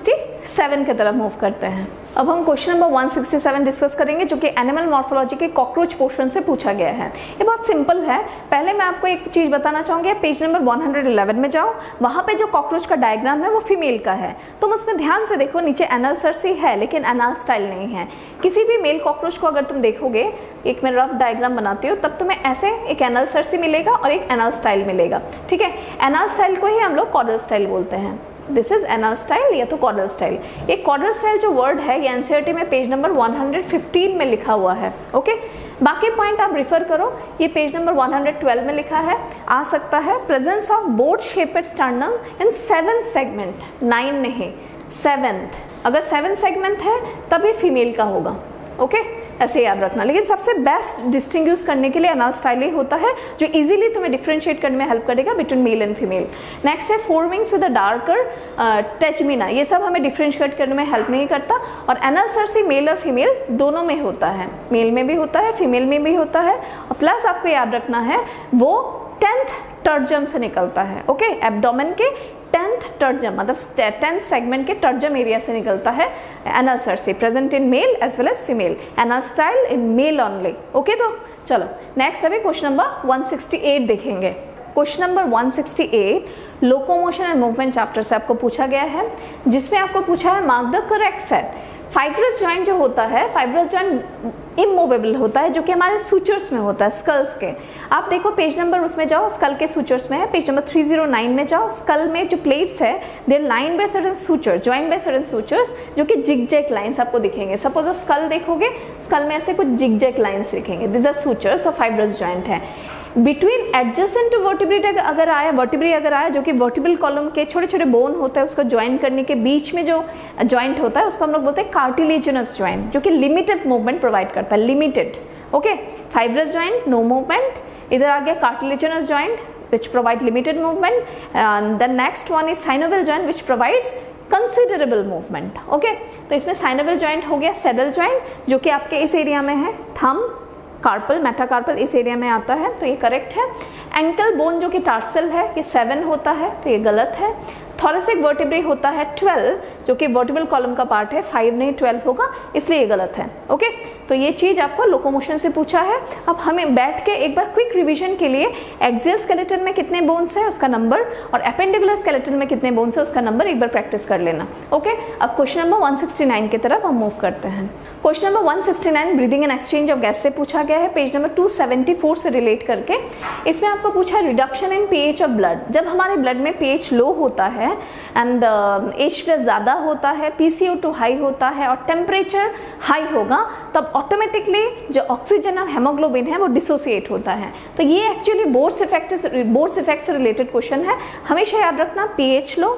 167 की तरफ मूव करते हैं। अब हम क्वेश्चन नंबर 167 डिस्कस करेंगे, जो कि एनिमल मॉर्फोलॉजी के कॉकरोच पोर्शन से पूछा गया है। ये बहुत सिंपल है। पहले मैं आपको एक चीज बताना चाहूंगी, पेज नंबर 111 में जाओ, वहां पे जो कॉकरोच का डायग्राम है वो फीमेल का है। तुम उसमें ध्यान से देखो, नीचे एनल सर्सी है लेकिन एनाल स्टाइल नहीं है। किसी भी मेल कॉकरोच को अगर तुम देखोगे, एक मैं रफ डायग्राम बनाती हूँ, तब तुम्हें ऐसे एक एनल सर्सी मिलेगा और एक एनाल स्टाइल मिलेगा। ठीक है, एनाल स्टाइल को ही हम लोग कॉर्डल स्टाइल बोलते हैं। दिस इज एनाल स्टाइल या तो कॉर्डल स्टाइल। ये कॉर्डल स्टाइल जो वर्ड है ये एनसीईआरटी में पेज नंबर 115 में लिखा हुआ है। ओके, बाकी पॉइंट आप रिफर करो, ये पेज नंबर 112 में लिखा है, आ सकता है। Presence of boat shaped sternum in 7 segment, 9 नहीं 7th, अगर 7 सेगमेंट है तभी फीमेल का होगा। ओके, ऐसे याद रखना। लेकिन सबसे बेस्ट डिस्टिंग्विश करने के लिए एनाल स्टाइल ही होता है, जो इजीली तुम्हें डिफरेंशिएट करने में हेल्प करेगा between male and female. Next है फोरविंग्स विद अ डार्कर टेचमिना, ये सब हमें डिफरेंशिएट करने में हेल्प नहीं करता। और एनाल सर्सी मेल और फीमेल दोनों में होता है, मेल में भी होता है फीमेल में भी होता है। और प्लस आपको याद रखना है वो 10th टर्जम से निकलता है। ओके, एब्डोमेन के 10th टर्जम मतलब 10th सेगमेंट के टर्जम एरिया से निकलता है anal cerci, present in male as well as female, anal style in male only. Okay, तो चलो नेक्स्ट अभी क्वेश्चन नंबर 168 देखेंगे। Question number 168 locomotion and movement chapter से आपको पूछा गया है, जिसमें आपको पूछा है mark the correct set. Fibrous joint जो होता है, फाइब्रस जॉइंट इमूवेबल होता है, जो कि हमारे सूचर्स में होता है, स्कल्स के। आप देखो पेज नंबर उसमें जाओ, स्कल के सूचर्स में है, पेज नंबर 309 में जाओ। स्कल में जो प्लेट्स है they are line by certain suture, joint by certain sutures, जो कि जिगजैग लाइंस आपको दिखेंगे। सपोज आप स्कल देखोगे, स्कल में ऐसे कुछ जिगजैग लाइंस दिखेंगे, दिस आर सूचर्स और फाइब्रस जॉइंट है। बिटवीन एडजेसेंट टू वर्टिब्रेट अगर आया, वर्टिब्री अगर आया, जो कि वर्टिब्रल कॉलम के छोटे छोटे बोन होता है, उसको ज्वाइन करने के बीच में जो जॉइंट होता है उसको हम लोग बोलते हैं कार्टिलेजिनस जॉइंट, जो कि लिमिटेड मूवमेंट प्रोवाइड करता है, limited. Okay, fibrous joint no movement, इधर आ गया cartilaginous joint which provide limited movement, the next one is synovial joint which provides considerable movement. Okay, तो इसमें साइनोवियल जॉइंट हो गया, सैडल जॉइंट जो कि आपके इस एरिया में है, थंब कार्पल मेटाकार्पल इस एरिया में आता है, तो ये करेक्ट है। एंकल बोन जो कि टार्सल है ये 7 होता है, तो ये गलत है। थोरेसिक वर्टिब्रे होता है 12, जो कि वर्टिब्रल कॉलम का पार्ट है, 5 नहीं 12 होगा, इसलिए ये गलत है। ओके, तो ये चीज आपको लोकोमोशन से पूछा है। अब हमें बैठ के एक बार क्विक रिवीजन के लिए एक्सियल स्केलेटन में कितने बोन्स है उसका नंबर और एपेंडिकुलर स्केलेटन में कितने बोन्स है उसका नंबर एक बार प्रैक्टिस कर लेना। ओके, अब क्वेश्चन नंबर 169 की तरफ हम मूव करते हैं। Question number 169 breathing and exchange of gas से पूछा गया है, पेज नंबर 274 से रिलेट करके। इसमें आपको पूछा है reduction in pH of blood. जब हमारे ब्लड में पीएच लो होता है एंड H+ ज्यादा होता है, PCO2 हाई होता है और टेम्परेचर हाई होगा, तब ऑटोमेटिकली जो ऑक्सीजन और हेमोग्लोबिन है वो डिसोसिएट होता है। तो ये एक्चुअली बोर्स इफेक्ट से रिलेटेड क्वेश्चन है, हमेशा याद रखना। pH low,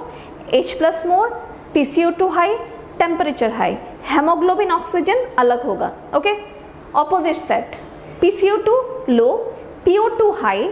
H+ more, PCO2 high, temperature high, haemoglobin oxygen अलग होगा। Okay, opposite set, PCO2 low, PO2 high,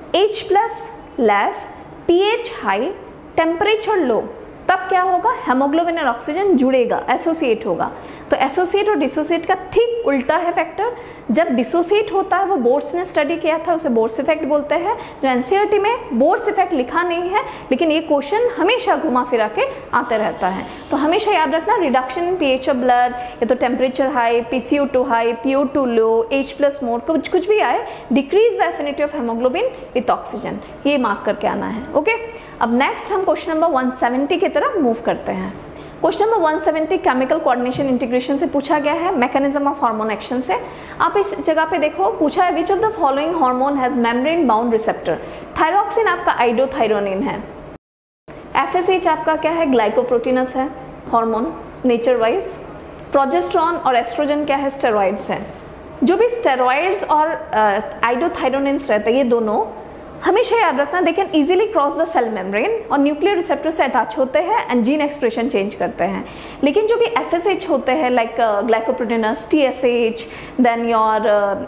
H+ less, pH high, temperature low, तब क्या होगा, हेमोग्लोबिन और ऑक्सीजन जुड़ेगा, एसोसिएट होगा। तो एसोसिएट और डिसोसिएट का ठीक उल्टा है फैक्टर। जब डिसोसिएट होता है, वो बोर्स ने स्टडी किया था, उसे बोर्स इफेक्ट बोलते हैं। जो एनसीईआरटी में बोर्स इफेक्ट लिखा नहीं है, लेकिन ये क्वेश्चन हमेशा घुमा फिरा के आते रहता है। तो हमेशा याद रखना, reduction in pH of blood, या तो temperature high, PCO2 high, PO2 low, H+ more, कुछ भी आए, decrease the affinity of haemoglobin with oxygen, ये मार्क करके आना है। ओके, अब नेक्स्ट हम क्वेश्चन नंबर 170 की तरफ मूव करते हैं। Question number 170 chemical coordination integration से पूछा गया है, मैकेनिज्म ऑफ हार्मोन एक्शन से। आप इस जगह पे देखो, पूछा है which of the following hormone has membrane bound receptor. Thyroxine आपका आइडोथायरोनिन है, FSH आपका क्या है, ग्लाइकोप्रोटीनस है, हार्मोन नेचर वाइज। प्रोजेस्टेरॉन और एस्ट्रोजन क्या है, स्टेरॉइड्स हैं। जो भी स्टेरॉइड्स और आइडोथायरोनिन्स रहते हैं, ये दोनों हमेशा याद रखना, they can easily cross the cell membrane और न्यूक्लियर रिसेप्टर से अटैच होते हैं एंड जीन एक्सप्रेशन चेंज करते हैं। लेकिन जो भी FSH होते हैं like glycoproteins, TSH, then your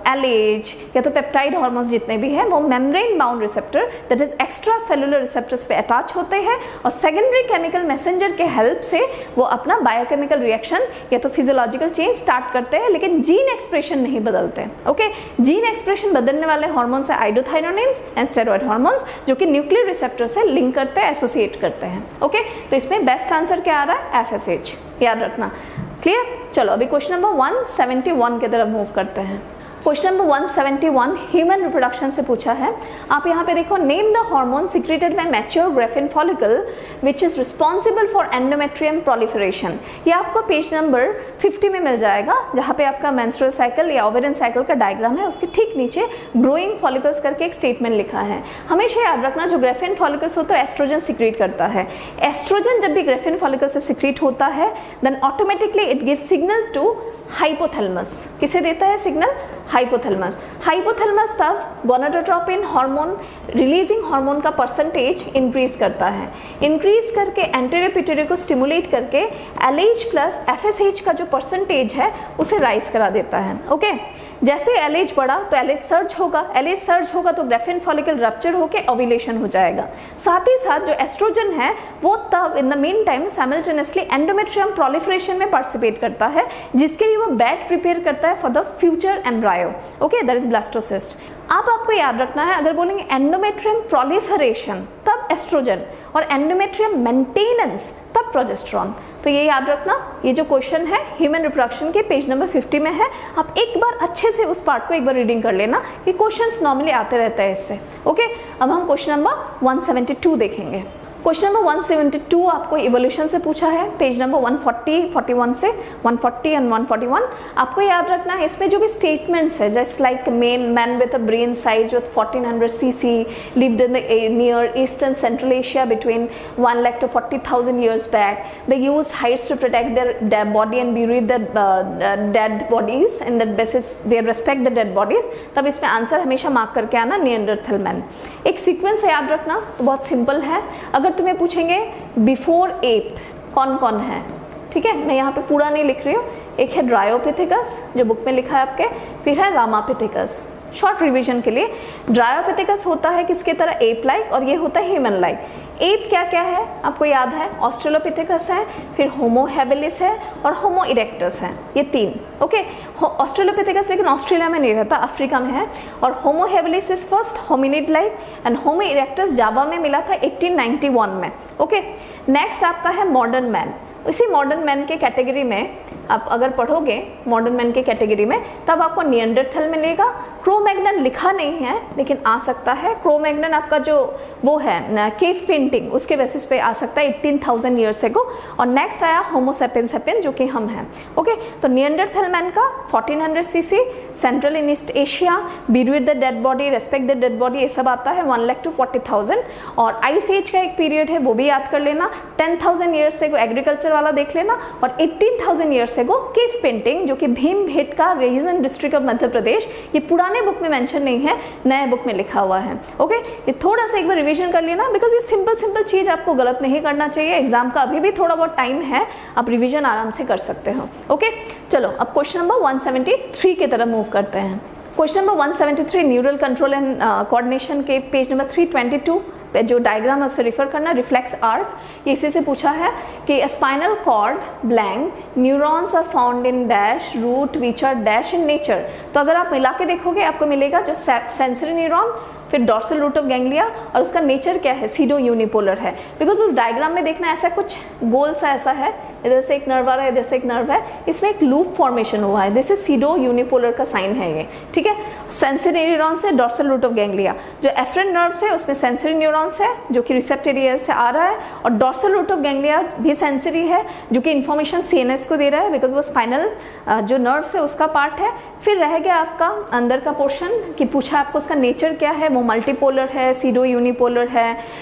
LH या तो पेप्टाइड हार्मोन्स जितने भी हैं, वो membrane bound receptor that is extra cellular receptors पे अटैच होते हैं और सेकेंडरी केमिकल मैसेंजर के हेल्प से वो अपना बायोकेमिकल रिएक्शन या तो फिजियोलॉजिकल चेंज स्टार्ट करते हैं, लेकिन जीन एक्सप्रेशन नहीं बदलते। ओके, जीन एक्सप्रेशन बदलने वाले हार्मोन्स है आइडोथायरोनिन्स एंड स्टेरॉइड हार्मोन्स, जो कि न्यूक्लियर रिसेप्टर से लिंक करते हैं, एसोसिएट करते हैं। ओके, तो इसमें बेस्ट आंसर क्या आ रहा है, FSH, याद रखना। क्लियर? चलो अभी क्वेश्चन नंबर 171 की तरफ मूव करते हैं। क्वेश्चन नंबर 171 ह्यूमन रिप्रोडक्शन से पूछा है। आप यहाँ पे देखो, name the hormone secreted by mature Graafian follicle which is responsible for endometrium proliferation. ये आपको पेज नंबर 50 में मिल जाएगा, जहाँ पे आपका मेंस्ट्रुअल साइकिल या ओवेरियन साइकिल का डायग्राम है, उसके ठीक नीचे ग्रोइंग फॉलिकल्स करके एक स्टेटमेंट लिखा है। हमेशा याद रखना, जो ग्रेफिन फॉलिकल्स होता है एस्ट्रोजन सिक्रेट करता है। एस्ट्रोजन जब भी ग्रेफिन फॉलिकल से सिक्रेट होता है, then automatically it gives signal to hypothalamus. किसे देता है सिग्नल, हाइपोथैलेमस। हाइपोथैलेमस तब गोनाडोट्रोपिन हार्मोन रिलीजिंग हार्मोन का परसेंटेज इंक्रीज करता है। इंक्रीज करके एंटीरियर पिट्यूटरी को स्टिमुलेट करके LH प्लस FSH का जो परसेंटेज है उसे राइज करा देता है। ओके, जैसे LH बढ़ा तो LH सर्ज होगा, LH सर्ज होगा तो ग्रेफिन फॉलिकल रप्चर होकर ओव्यूलेशन हो जाएगा। साथ ही साथ जो एस्ट्रोजन है वो तब in the mean time simultaneously endometrium proliferation में पार्टिसिपेट करता है, जिसके लिए वो बेड प्रिपेयर करता है for the future embryo. Okay, that is blastocyst. अब आपको याद रखना है, अगर बोलेंगे एंडोमेट्रियम प्रोलिफरेशन तब एस्ट्रोजन और एंडोमेट्रियम मेंटेनेंस तब प्रोजेस्टेरॉन। तो ये याद रखना, ये जो क्वेश्चन है ह्यूमन रिप्रोडक्शन के पेज नंबर 50 में है। आप एक बार अच्छे से उस पार्ट को एक बार रीडिंग कर लेना, ये क्वेश्चंस नॉर्मली आते रहते हैं इससे। ओके, अब हम क्वेश्चन नंबर 172 देखेंगे। क्वेश्चन नंबर 172 आपको इवोल्यूशन से पूछा है, पेज नंबर 140, 41 से 140 एंड 141। आपको याद रखना है, इसमें जो भी स्टेटमेंट्स है, just like man with a brain size with 1400 cc lived in the near eastern central Asia between 1 lakh to 40,000 years back. They used hides to protect their body and buried their dead bodies, and that basis they respect the dead bodies. तब इसमें answer हमेशा mark करके आना Neanderthal man. एक sequence है, याद रखना, तो बहुत सिंपल है। अगर तुम्हें पूछेंगे बिफोर एप कौन कौन है, ठीक है, मैं यहाँ पे पूरा नहीं लिख रही हूँ। एक है ड्रायोपिथेकस जो बुक में लिखा है आपके, फिर है रामापिथेकस। शॉर्ट रिवीजन के लिए, ड्रायोपिथेकस होता है किसके तरह, एप लाइक, और ये होता है ह्यूमन लाइक। एप क्या क्या है आपको याद है, ऑस्ट्रेलोपिथेकस है, फिर होमो हैबिलिस है और होमो इरेक्टस है, ये तीन। ओके, ऑस्ट्रेलोपिथेकस लेकिन ऑस्ट्रेलिया में नहीं रहता, अफ्रीका में है। और homo habilis is first hominid like and homo erectus Java में मिला था 1891 में। ओके, नेक्स्ट आपका है मॉडर्न मैन। इसी मॉडर्न मैन के कैटेगरी में आप अगर पढ़ोगे मॉडर्न मैन के कैटेगरी में, तब आपको निएंडरथल मिलेगा। क्रो-मैग्नन लिखा नहीं है लेकिन आ सकता है। क्रो-मैग्नन आपका जो वो है केव पेंटिंग, उसके बेसिस पे आ सकता है 18,000 ईयर्स एगो। और नेक्स्ट आया होमो सेपियंस सेपियन जो कि हम हैं। ओके, तो निएंडरथल मैन का 1400 cc, central in east Asia, buried the dead body, respect the dead body, ये सब आता है 1 लाख to 40,000। और आइस एज का एक पीरियड है वो भी याद कर लेना, 10,000 ईयर्स एगो एग्रीकल्चर वाला देख लेना, और 18,000 ईयर्स एगो केव पेंटिंग जो कि Bhimbetka region district of Madhya Pradesh, ये पुराने बुक में मेंशन नहीं है, नए बुक में लिखा हुआ है। ओके, ये थोड़ा सा एक बार रिवीजन कर लेना, बिकॉज ये सिंपल चीज आपको गलत नहीं करना चाहिए। एग्जाम का अभी भी थोड़ा बहुत टाइम है, आप रिवीजन आराम से कर सकते हो। ओके, चलो अब क्वेश्चन नंबर 173 की तरफ मूव करते हैं। Question number 173 neural control and coordination के पेज नंबर 322 जो डायग्राम है उससे रिफर करना, रिफ्लेक्स आर्क। ये इसी से पूछा है कि spinal cord blank neurons are found in dash root which are dash in nature. तो अगर आप मिला के देखोगे आपको मिलेगा जो सेंसरी न्यूरॉन, फिर डॉर्सल रूट ऑफ गैंग्लिया, और उसका नेचर क्या है, सीडो यूनिपोलर है। बिकॉज उस डायग्राम में देखना ऐसा कुछ गोल सा ऐसा है, इधर से एक नर्व आ रहा है, इधर से एक नर्व है, इसमें एक लूप फॉर्मेशन हुआ है, दिस इज सीडो यूनिपोलर का साइन है ये, ठीक है। सेंसरी न्यूरॉन से डॉर्सल रूट ऑफ गैंग्लिया, जो एफरेंट नर्व से उसमें सेंसरी न्यूरॉन्स है जो कि रिसेप्टर एरिया से आ रहा है, और डॉर्सल रूट ऑफ गैंग्लिया भी सेंसरी है जो कि इन्फॉर्मेशन सीएनएस को दे रहा है, बिकॉज वो स्पाइनल जो नर्व है उसका पार्ट है। फिर रह गया आपका अंदर का पोर्शन कि पूछा आपको उसका नेचर क्या है, वो मल्टीपोलर है, सीडो यूनिपोलर है।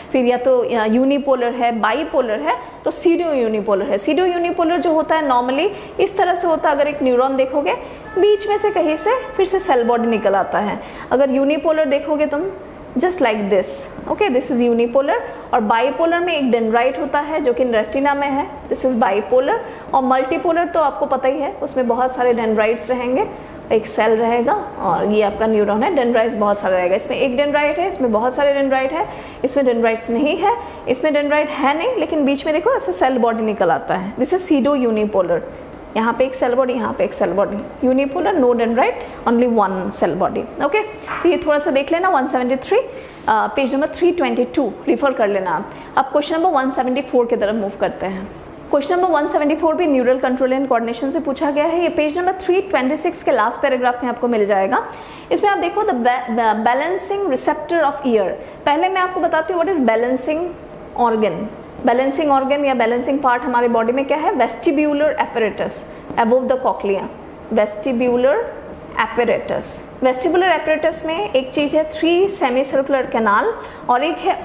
फिर या तो यूनिपोलर है, बाईपोलर है, तो सीडियो यूनिपोलर है। सीडियो यूनिपोलर जो होता है नॉर्मली इस तरह से होता है, अगर एक न्यूरॉन देखोगे बीच में से कहीं से फिर से सेल बॉडी निकल आता है। अगर यूनिपोलर देखोगे तुम just like this, okay, this is unipolar. और बाईपोलर में एक डेंड्राइट होता है जो कि रेटिना में है, दिस इज बाईपोलर। और मल्टीपोलर तो आपको पता ही है, उसमें बहुत सारे डेंड्राइट्स रहेंगे, एक सेल रहेगा और ये आपका न्यूरॉन है, डेंड्राइट्स बहुत सारा रहेगा। इसमें एक डेंड्राइट है, इसमें बहुत सारे डेंड्राइट है, इसमें डेंड्राइट्स नहीं है, इसमें डेंड्राइट है नहीं, लेकिन बीच में देखो ऐसे सेल बॉडी निकल आता है, दिस इज सीडो यूनिपोलर। यहाँ पे एक सेल बॉडी, यहाँ पे एक cell body, unipolar, no dendrite, only one cell body, okay. तो ये थोड़ा सा देख लेना, 173 पेज नंबर 322 रिफर कर लेना आप। अब क्वेश्चन नंबर 174 की तरफ मूव करते हैं। क्वेश्चन नंबर 174 भी न्यूरल कंट्रोल एंड कोऑर्डिनेशन से पूछा गया है। ये पेज नंबर 326 के लास्ट पैराग्राफ में आपको मिल जाएगा। इसमें आप देखो the balancing receptor of ear. पहले मैं आपको बताती हूँ what is balancing organ. Balancing organ या बैलेंसिंग पार्ट हमारे बॉडी में क्या है? Vestibular apparatus above the cochlea, vestibular apparatus. Vestibular apparatus में एक चीज है 3 सेमी सर्कुलर कैनाल और एक है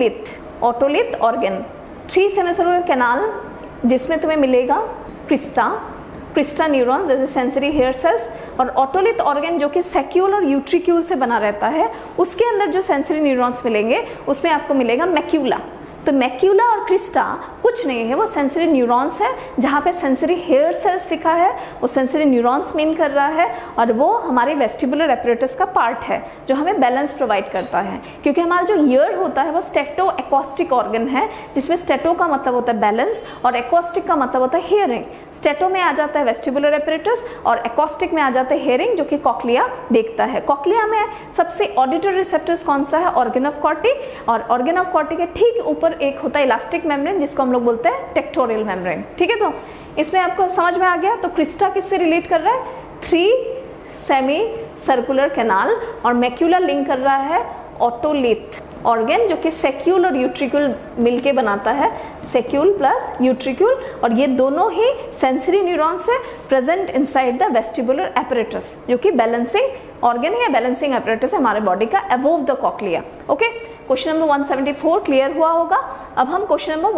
otolith organ. 3 semi circular canal जिसमें तुम्हें मिलेगा क्रिस्टा न्यूरॉन्स जैसे सेंसरी हेयर सेल्स, और ऑटोलिथ ऑर्गन जो कि सेक्यूल और यूट्रिक्यूल से बना रहता है, उसके अंदर जो सेंसरी न्यूरॉन्स मिलेंगे उसमें आपको मिलेगा मैक्यूला। तो मैक्यूला और क्रिस्टा कुछ नहीं है, वो सेंसरी न्यूरॉन्स है। जहाँ पे सेंसरी हेयर सेल्स लिखा है वो सेंसरी न्यूरॉन्स मीन कर रहा है, और वो हमारे वेस्टिबुलर एपरेटस का पार्ट है जो हमें बैलेंस प्रोवाइड करता है। क्योंकि हमारा जो ईयर होता है वो स्टेटो एकॉस्टिक ऑर्गन है, जिसमें स्टेटो का मतलब होता है बैलेंस और एकॉस्टिक का मतलब होता है हियरिंग। स्टेटो में आ जाता है वेस्टिबुलर एपरेटस और एकॉस्टिक में आ जाता है हियरिंग, जो कि कॉक्लिया देखता है। कॉक्लिया में सबसे ऑडिटरी रिसेप्टर्स कौन सा है? ऑर्गन ऑफ कॉर्टी, और ऑर्गन ऑफ कॉर्टी के ठीक ऊपर एक होता है इलास्टिक मेम्ब्रेन जिसको हम लोग बोलते हैं टेक्टोरियल मेम्ब्रेन। ठीक है, तो इसमें आपको समझ में आ गया। तो क्रिस्टा किससे रिलेट कर रहा है? 3 सेमी सर्कुलर कैनाल, और मैक्यूला लिंक कर रहा है ऑटोलिथ ऑर्गन जो कि सेक्यूल और यूट्रिक्यूल मिलके बनाता है, सेक्यूल प्लस यूट्रिक्यूल, और ये दोनों ही सेंसरी न्यूरॉन्स से present inside the vestibular apparatus जो कि बैलेंसिंग ऑर्गन है, बैलेंसिंग एपरेटस है हमारे बॉडी का above the cochlea. Okay, question number 174 clear हुआ होगा। अब हम क्वेश्चन नंबर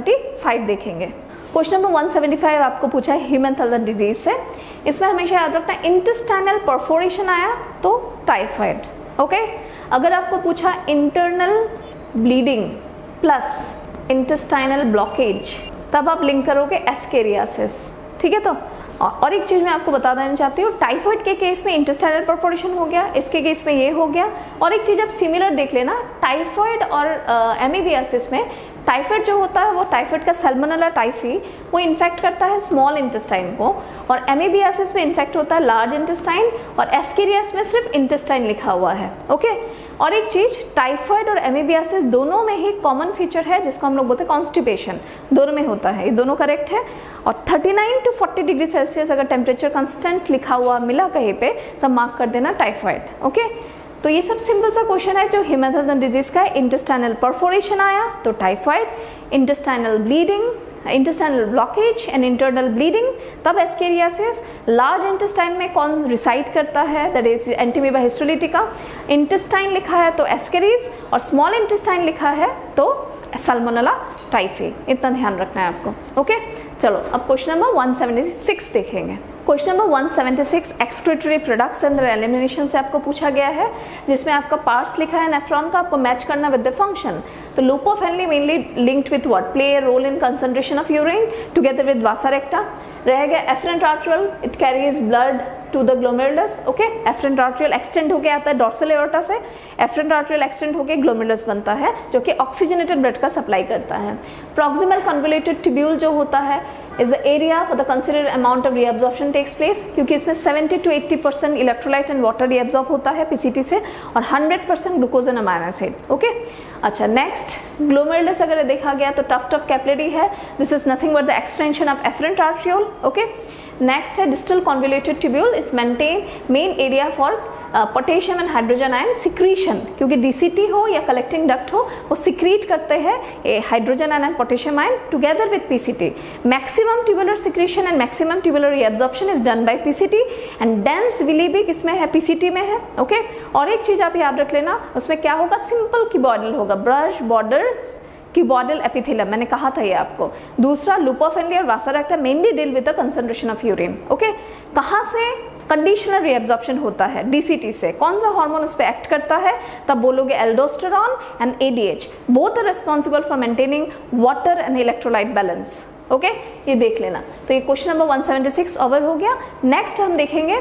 175 देखेंगे। क्वेश्चन नंबर 175 आपको पूछा है ह्यूमन डिजीज से। इसमें हमेशा याद रखना इंटेस्टाइनल परफोरेशन आया तो टाइफाइड। ओके, अगर आपको पूछा internal bleeding plus intestinal blockage, तब आप लिंक करोगे एस्केरियासिस। ठीक है, तो और एक चीज मैं आपको बता देना चाहती हूँ, टाइफाइड के केस में इंटेस्टाइनल परफोरेशन हो गया, इसके केस में ये हो गया। और एक चीज आप सिमिलर देख लेना, टाइफाइड और एमीबियासिस में टाइफाइड जो होता है वो टाइफाइड का सैल्मोनेला टाइफी वो इन्फेक्ट करता है स्मॉल इंटेस्टाइन को, और एमीबियासिस में इन्फेक्ट होता है लार्ज इंटेस्टाइन, और एस्केरियास में सिर्फ इंटेस्टाइन लिखा हुआ है। ओके, और एक चीज, टाइफाइड और एमीबियासिस दोनों में ही कॉमन फीचर है जिसको हम लोग बोलते हैं कॉन्स्टिपेशन, दोनों में होता है, ये दोनों करेक्ट है। और 39 to 40 डिग्री सेल्सियस अगर टेम्परेचर कांस्टेंट लिखा हुआ मिला कहीं पे तब मार्क कर देना टाइफाइड। ओके, तो ये सब सिंपल सा क्वेश्चन है जो ह्यूमन डिजीज का है। इंटेस्टाइनल परफोरेशन आया तो typhoid, intestinal bleeding, intestinal blockage and internal bleeding तब एस्केरियासिस। लार्ज इंटेस्टाइन में कौन रिसाइड करता है? That is entamoeba histolytica. Intestine लिखा है तो एस्केरिस, और स्मॉल इंटेस्टाइन लिखा है तो सैल्मोनेला टाइफी। इतना ध्यान रखना है आपको। ओके, चलो अब क्वेश्चन नंबर 176 देखेंगे। Question number 176 excretory products under elimination से आपको पूछा गया है, जिसमें आपका पार्ट्स लिखा है नेफ्रॉन का, आपको मैच करना विद द फंक्शन। तो loop of Henle mainly linked with what? Play a role in concentration of urine together with vasa recta. रह गया afferent arteriole, it carries blood to the glomerulus. Okay, afferent arteriole extend होके आता है dorsal aorta से, afferent arteriole extend होके glomerulus बनता है जो कि ऑक्सीजनेटेड ब्लड का सप्लाई करता है। प्रॉक्सिमल कन्वोल्यूटेड ट्यूब्यूल जो होता है is the area for the considered amount of reabsorption takes place, क्योंकि इसमें 70 to 80% electrolyte and water reabsorb होता है पीसीटी से, और 100% glucose and amino acid. Okay, अच्छा नेक्स्ट, ग्लोमेरुलस अगर देखा गया तो टफ कैपिलरी है, this is nothing but the extension of afferent arteriole. Okay, next है distal convoluted tubule is maintain main area for potassium and hydrogen ion secretion, क्योंकि DCT हो या कलेक्टिंग डक्ट हो वो सिक्रीट करते हैं hydrogen ion and potassium ion together with PCT. Maximum tubular secretion and maximum tubular reabsorption is done by PCT and dense villi भी किसमें है, पीसीटी में है। ओके, और एक चीज आप याद रख लेना, उसमें क्या होगा, सिंपल क्यूबॉइडल होगा, ब्रश बॉर्डर्स क्यूबॉइडल एपिथेलियम, मैंने कहा था ये आपको। दूसरा लूप ऑफ हेनले और vasa recta mainly deal with the concentration of urine. Okay, कहाँ से कंडीशनल रीअब्जॉर्प्शन होता है, डीसीटी से। कौन सा हार्मोन उस पर एक्ट करता है, तब बोलोगे aldosterone and ADH, both are responsible for maintaining water and electrolyte balance. Okay, ये देख लेना। तो ये क्वेश्चन नंबर 176 ओवर हो गया। नेक्स्ट हम देखेंगे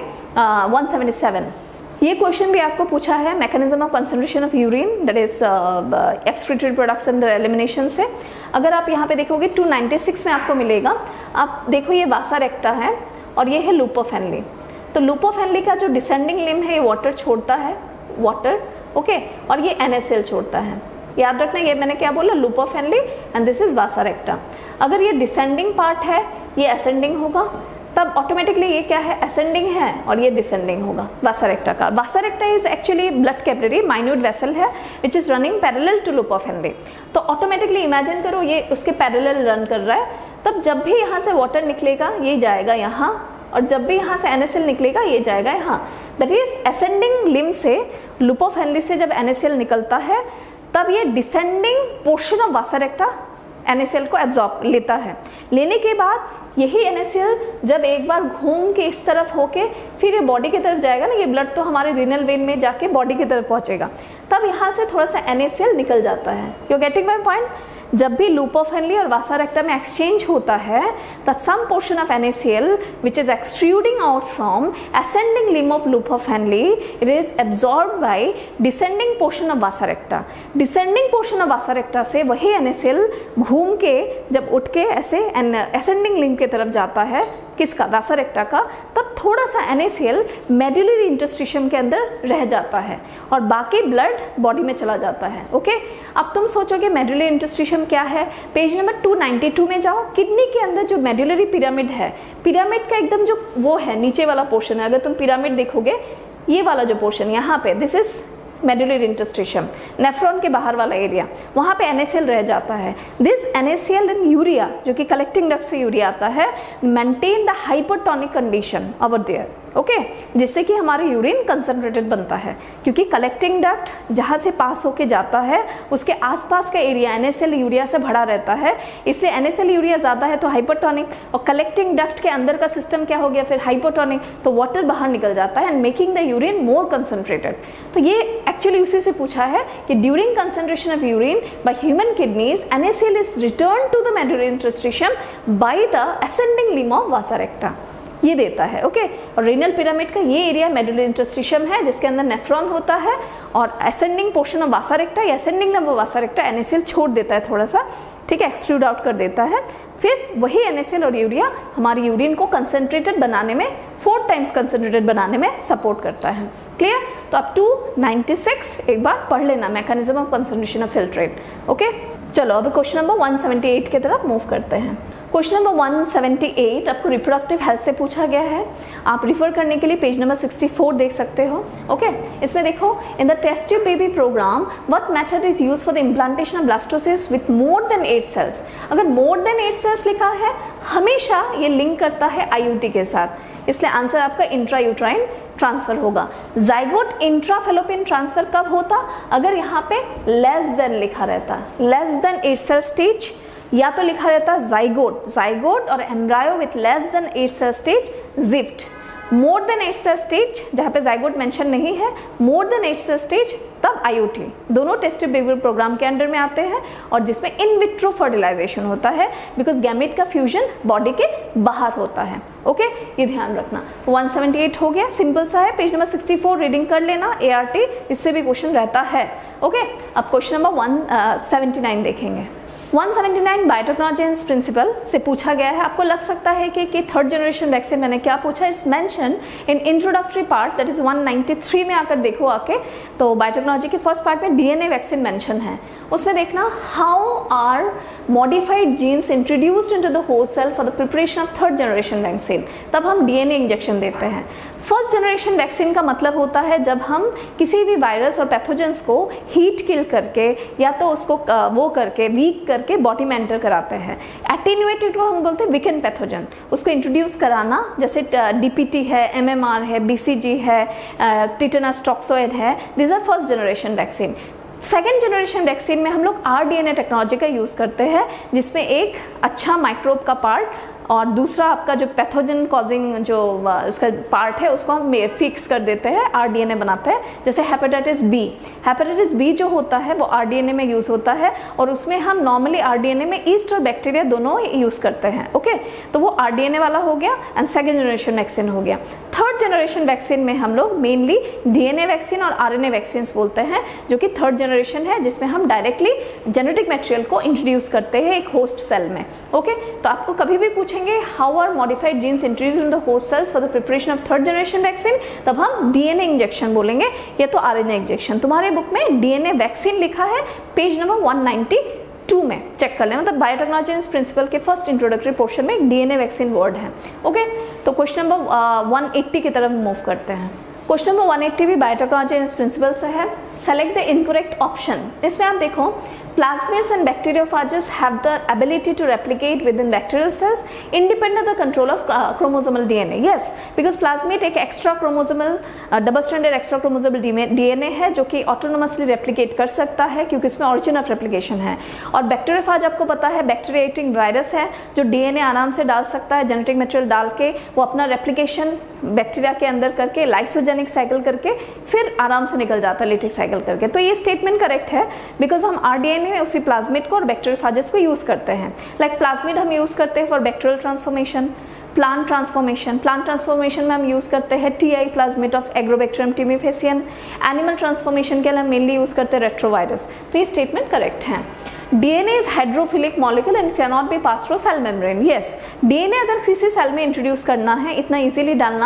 177। ये क्वेश्चन भी आपको पूछा है mechanism of concentration of urine, that is excretory products and elimination से। अगर आप यहाँ पे देखोगे 296 में आपको मिलेगा। आप देखो ये वासा रेक्टा है और ये है लूप ऑफ हेनले। तो लूप ऑफ हेनले का जो डिसेंडिंग लिम्ब है ये वाटर छोड़ता है, वाटर। ओके, और ये NaCl छोड़ता है। याद रखना, ये मैंने क्या बोला, loop of Henle and this is vasa recta. अगर ये डिसेंडिंग पार्ट है ये असेंडिंग होगा, तब ऑटोमेटिकली ये क्या है, असेंडिंग है और ये डिसेंडिंग होगा वासा रेक्टा का। Vasa recta is actually blood capillary minute vessel है which is running parallel to loop of Henle. तो ऑटोमेटिकली इमेजिन करो ये उसके पैरेलल रन कर रहा है, तब जब भी यहाँ से वाटर निकलेगा ये जाएगा यहाँ, और जब भी यहाँ से NaCl निकलेगा ये जाएगा यहाँ। दैट इज असेंडिंग लिम्ब से, लूप ऑफ हेनले से जब NaCl निकलता है तब ये descending portion of vasa recta NaCl को एब्जॉर्ब लेता है। लेने के बाद यही NaCl जब एक बार घूम के इस तरफ होके फिर ये बॉडी की तरफ जाएगा ना, ये ब्लड तो हमारे रीनल वेन में जाके बॉडी की तरफ पहुंचेगा, तब यहाँ से थोड़ा सा NaCl निकल जाता है। You getting my point? जब भी लूप ऑफ हेनले और वासा रेक्टा में एक्सचेंज होता है तब some portion of NaCl which is extruding out from ascending limb of loop of Henle, it is absorbed by descending portion of vasa recta। descending portion of vasa recta से वही NaCl घूम के जब उठ के ऐसे ascending limb के तरफ जाता है, किसका, वासा रेक्टा का, तब थोड़ा सा NaCl मेडुलरी इंटरस्टिशियम के अंदर रह जाता है और बाकी ब्लड बॉडी में चला जाता है। ओके, अब तुम सोचोगे मेडुलरी इंटरस्टिशियम क्या है, पेज नंबर 292 में जाओ। किडनी के अंदर जो मेडुलरी पिरामिड है, पिरामिड का एकदम जो वो है नीचे वाला पोर्शन है, अगर तुम पिरामिड देखोगे ये वाला जो पोर्शन यहाँ पे, this is medullary interstitium, nephron के बाहर वाला एरिया, वहाँ पे NaCl रह जाता है। दिस NaCl इन यूरिया, जो कि कलेक्टिंग डक्ट से यूरिया आता है, maintain the hypotonic condition over there. Okay, जिससे कि हमारा यूरिन कंसंट्रेटेड बनता है, क्योंकि कलेक्टिंग डक्ट जहाँ से पास होके जाता है उसके आसपास का एरिया NaCl यूरिया से भरा रहता है, इसलिए NaCl यूरिया ज़्यादा है तो हाइपोटोनिक, और कलेक्टिंग डक्ट के अंदर का सिस्टम क्या हो गया फिर हाइपोटोनिक, तो वाटर बाहर निकल जाता है and making the urine more concentrated. तो ये एक्चुअली उसी से पूछा है कि during concentration of urine by human kidneys NaCl is return to the medullary interstitium by the ascending limb of vasa recta, ये देता है। ओके, और रीनल पिरामिड का ये एरिया मेडुलरी इंटरस्टिशियम है जिसके अंदर नेफ्रॉन होता है, और ascending portion of vasa recta या ascending limb of vasa recta NaCl छोड़ देता है थोड़ा सा, ठीक है, एक्सट्रूड आउट कर देता है। फिर वही NaCl और यूरिया हमारी यूरिन को कंसंट्रेटेड बनाने में, 4 टाइम्स कंसंट्रेटेड बनाने में सपोर्ट करता है। क्लियर? तो अब 296 एक बार पढ़ लेना, mechanism of concentration of filtrate. Okay, चलो अब क्वेश्चन नंबर 178 की तरफ मूव करते हैं। क्वेश्चन नंबर 178 आपको रिप्रोडक्टिव हेल्थ से पूछा गया है। आप रिफर करने के लिए पेज नंबर 64 देख सकते हो। ओके, इसमें देखो, in the test tube baby programme what method is used for the implantation of blastocyst with more than 8 cells. अगर मोर देन 8 सेल्स लिखा है हमेशा ये लिंक करता है IUT के साथ, इसलिए आंसर आपका इंट्रायूट्राइन ट्रांसफर होगा। जाइगोट इंट्राफेलोपियन ट्रांसफर कब होता, अगर यहाँ पे लेस देन लिखा रहता, लेस देन 8 सेल स्टेज, या तो लिखा रहता जाइगोट और embryo with less than 8 cell stage GIFT. More than 8 cell stage जहाँ पे जाइगोट मेंशन नहीं है, मोर देन 8 सेल स्टेज तब IUT। दोनों टेस्ट ट्यूब बेबी प्रोग्राम के अंडर में आते हैं और जिसमें इन विट्रो फर्टिलाइजेशन होता है, बिकॉज गैमेट का फ्यूजन बॉडी के बाहर होता है। ओके, ये ध्यान रखना। 178 हो गया, सिंपल सा है। पेज नंबर 64 रीडिंग कर लेना, ART इससे भी क्वेश्चन रहता है। ओके, अब क्वेश्चन नंबर 179 देखेंगे। 179 बायोटेक्नोलॉजीज प्रिंसिपल से पूछा गया है। आपको लग सकता है कि थर्ड जनरेशन वैक्सीन मैंने क्या पूछा, it's mention in introductory part, that is 193 में आकर देखो आके, तो बायोटेक्नोलॉजी के फर्स्ट पार्ट में DNA वैक्सीन मेंशन है। उसमें देखना, how are modified genes introduced into the host cell for the preparation of third generation vaccine. तब हम DNA इंजेक्शन देते हैं। फर्स्ट जनरेशन वैक्सीन का मतलब होता है जब हम किसी भी वायरस और पैथोजेंस को हीट किल करके या तो उसको वो करके वीक करके बॉडी में एंटर कराते हैं। एटेन्यूएटेड को हम बोलते हैं वीकेंड पैथोजन, उसको इंट्रोड्यूस कराना, जैसे डीपीटी है, एमएमआर है, बीसीजी है, टिटेनस टॉक्सोइड है, this are first generation vaccine. Second generation vaccine में हम लोग आरडीएनए टेक्नोलॉजी का यूज़ करते हैं, जिसमें एक अच्छा माइक्रोब का पार्ट और दूसरा आपका जो पैथोजन कॉजिंग जो उसका पार्ट है उसको हम फिक्स कर देते हैं, आरडीएनए बनाते हैं। जैसे हेपेटाइटिस बी जो होता है वो आरडीएनए में यूज़ होता है और उसमें हम नॉर्मली आरडीएनए में ईस्ट और बैक्टीरिया दोनों यूज़ करते हैं। ओके, तो वो आरडीएनए वाला हो गया एंड सेकेंड जनरेशन वैक्सीन हो गया। थर्ड जनरेशन वैक्सीन में हम लोग मेनली डीएनए वैक्सीन और आरएनए वैक्सीन बोलते हैं, जो कि थर्ड जनरेशन है, जिसमें हम डायरेक्टली जेनेटिक मटेरियल को इंट्रोड्यूस करते हैं एक होस्ट सेल में। ओके, तो आपको कभी भी पूछेंगे how are modified genes introduced in the host cells for the preparation of third generation vaccine, तब हम डीएनए इंजेक्शन बोलेंगे या तो आरएनए इंजेक्शन। तुम्हारे बुक में डीएनए वैक्सीन लिखा है पेज नंबर 192 में, चेक कर लें, मतलब बायोटेक्नोलॉजी प्रिंसिपल के फर्स्ट इंट्रोडक्टरी पोर्शन में डीएनए वैक्सीन वर्ड है। ओके, तो क्वेश्चन नंबर 180 की तरफ मूव करते हैं। क्वेश्चन नंबर 180 भी बायोटेक्नोलॉजी प्रिंसिपल से है। Select the incorrect option. इसमें आप देखो, plasmids and bacteriophages have the ability to replicate within bacterial cells independent of the control of chromosomal DNA. Yes, because plasmid एक extra chromosomal double stranded extra chromosomal DNA है जो कि autonomously replicate कर सकता है क्योंकि इसमें origin of replication है। और bacteriophage आपको पता है bacteriating virus है जो DNA आराम से डाल सकता है, genetic material डाल के वो अपना replication बैक्टीरिया के अंदर करके लाइसोजेनिक साइकिल करके फिर आराम से निकल जाता है लिटिक साइकिल करके। तो ये स्टेटमेंट करेक्ट है बिकॉज हम आरडीएनए में उसी प्लाज्मिड को और बैक्टीरियोफेजेस को यूज करते हैं। लाइक प्लाज्मिड हम यूज करते हैं for bacterial transformation, plant transformation में हम यूज करते हैं Ti plasmid of Agrobacterium tumefaciens. Animal transformation के लिए हम मेनली यूज करते हैं रेट्रोवायरस। तो ये स्टेटमेंट करेक्ट है। DNA is hydrophilic molecule and cannot be passed through cell membrane. Yes, DNA अगर किसी सेल में इंट्रोड्यूस करना है इतना इजीली डाल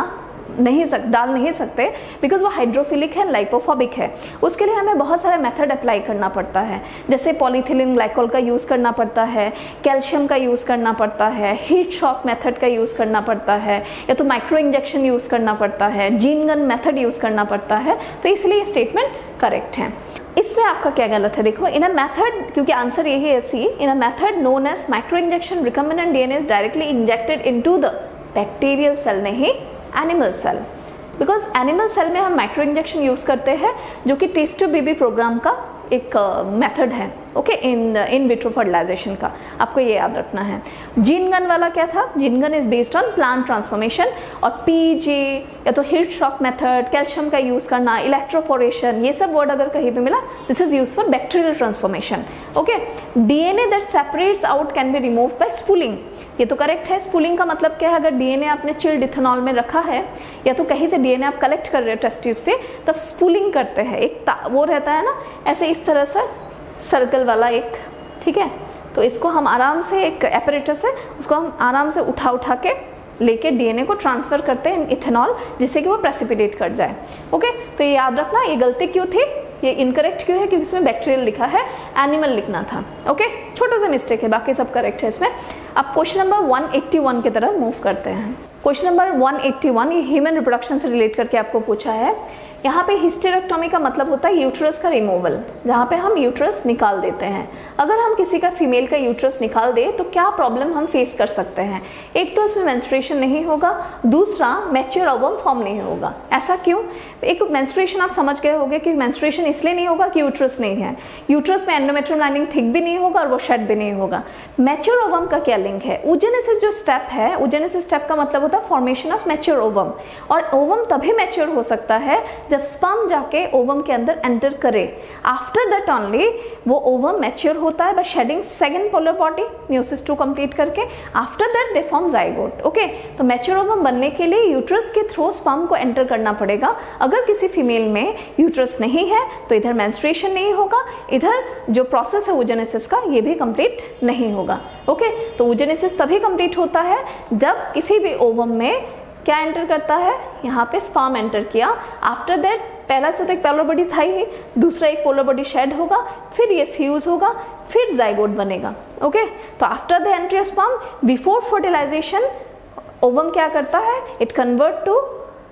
नहीं सकते बिकॉज वो हाइड्रोफिलिक है, लाइपोफोबिक है। उसके लिए हमें बहुत सारे मेथड अप्लाई करना पड़ता है, जैसे पॉलीथिलीन ग्लाइकोल का यूज़ करना पड़ता है, कैल्शियम का यूज़ करना पड़ता है, हीट शॉक मेथड का यूज़ करना पड़ता है, या तो माइक्रो इंजेक्शन यूज़ करना पड़ता है, जीन गन मेथड यूज़ करना पड़ता है। तो इसलिए स्टेटमेंट करेक्ट है। इसमें आपका क्या गलत है देखो, इन अ मेथड, क्योंकि आंसर यही है C, in a method known as microinjection recombinant DNA is directly injected into the bacterial cell, नहीं animal cell. Because animal cell में हम माइक्रो इंजेक्शन यूज करते हैं जो कि टेस्ट टू बेबी प्रोग्राम का एक मेथड है। ओके, इन विट्रो फर्टिलाइजेशन का आपको ये याद रखना है। जीन गन वाला क्या था, gene gun is based on plant transformation, और पीजे या तो हीट शॉक मेथड, कैल्शियम का यूज करना, इलेक्ट्रोपोरेशन, ये सब वर्ड अगर कहीं पे मिला, this is use for bacterial transformation. Okay, DNA that separates out can be removed by spooling, ये तो करेक्ट है। स्पूलिंग का मतलब क्या है, अगर डीएनए आपने चिल्ड इथेनॉल में रखा है या तो कहीं से डीएनए आप कलेक्ट कर रहे हो टेस्ट ट्यूब से, तब स्पूलिंग करते हैं। एक वो रहता है ना ऐसे इस तरह से सर्कल वाला एक, ठीक है, तो इसको हम आराम से एक एपरेटस है उसको हम आराम से उठा के लेके डीएनए को ट्रांसफर करते हैं इथेनॉल, जिससे कि वो प्रेसिपिटेट कर जाए। ओके, तो ये याद रखना, ये गलती क्यों थी, ये इनकरेक्ट क्यों है, क्योंकि इसमें बैक्टीरियल लिखा है, एनिमल लिखना था। ओके, छोटा सा मिस्टेक है, बाकी सब करेक्ट है इसमें। अब क्वेश्चन नंबर 181 की तरफ मूव करते हैं। क्वेश्चन नंबर 181 ये ह्यूमन रिप्रोडक्शन से रिलेट करके आपको पूछा है। यहाँ पे हिस्टेरेक्टोमी का मतलब होता है यूट्रस का रिमूवल, जहाँ पे हम यूट्रस निकाल देते हैं। अगर हम किसी का फीमेल का यूट्रस निकाल दे तो क्या प्रॉब्लम हम फेस कर सकते हैं, एक तो उसमें मेंस्ट्रुएशन नहीं होगा, दूसरा मैच्योर ओवम फॉर्म नहीं होगा। ऐसा क्यों, एक मेंस्ट्रुएशन आप समझ गए होंगे कि मेंस्ट्रुएशन इसलिए नहीं होगा कि यूट्रस नहीं है, यूट्रस में एंडोमेट्रियम लाइनिंग थिक भी नहीं होगा और वो शेड भी नहीं होगा। मैच्योर ओवम का क्या लिंक है, oogenesis जो स्टेप है, oogenesis स्टेप का मतलब होता है फॉर्मेशन ऑफ मैच्योर ओवम, और ओवम तभी मैच्योर हो सकता है जब स्पर्म जाके ओवम के अंदर एंटर करे। आफ्टर दैट ओनली वो ओवम मैच्योर होता है by shedding second polar body, meiosis 2 complete करके। After that they form zygote. Okay, तो मैच्योर ओवम बनने के लिए यूट्रस के थ्रू स्पर्म को एंटर करना पड़ेगा। अगर किसी फीमेल में यूट्रस नहीं है तो इधर मेंस्ट्रुएशन नहीं होगा, इधर जो प्रोसेस है oogenesis का ये भी कंप्लीट नहीं होगा। ओके, तो oogenesis तभी कंप्लीट होता है जब किसी भी ओवम में क्या एंटर करता है, यहाँ पे स्पर्म एंटर किया। आफ्टर दैट पहला से तो एक पोलर बॉडी था ही, दूसरा एक पोलर बॉडी शेड होगा, फिर ये फ्यूज होगा, फिर जाइगोट बनेगा। ओके, तो after the entry of sperm before fertilization ovum क्या करता है, it convert to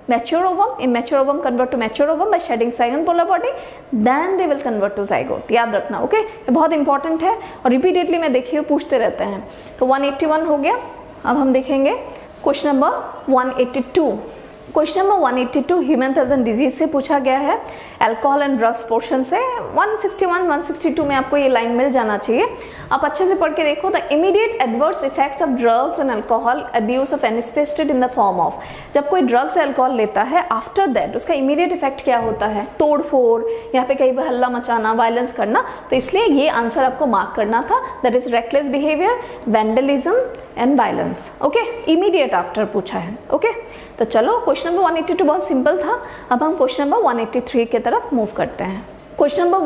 mature ovum, immature ovum convert to mature ovum by shedding second polar body, then they will convert to zygote. याद रखना, okay, ये बहुत important है और repeatedly मैं देखिए पूछते रहते हैं। तो 181 हो गया। अब हम देखेंगे question number 182। Question number 182 human health and disease से पूछा गया है, अल्कोहल एंड ड्रग्स पोर्शन से। 161 162 में आपको ये लाइन मिल जाना चाहिए, आप अच्छे से पढ़ के देखो। The immediate adverse effects of drugs and alcohol abuse of manifested in the form of, जब कोई ड्रग्स या अल्कोहल लेता है आफ्टर दैट उसका इमीडिएट इफेक्ट क्या होता है? तोड़ फोड़, यहाँ पे कहीं भी हल्ला मचाना, वायलेंस करना। तो इसलिए ये आंसर आपको मार्क करना था, that is reckless behaviour, vandalism and violence. Okay, immediate after पूछा है। ओके, तो चलो क्वेश्चन नंबर 182 बहुत सिंपल था। अब हम क्वेश्चन नंबर 183 की तरफ मूव करते हैं। Question number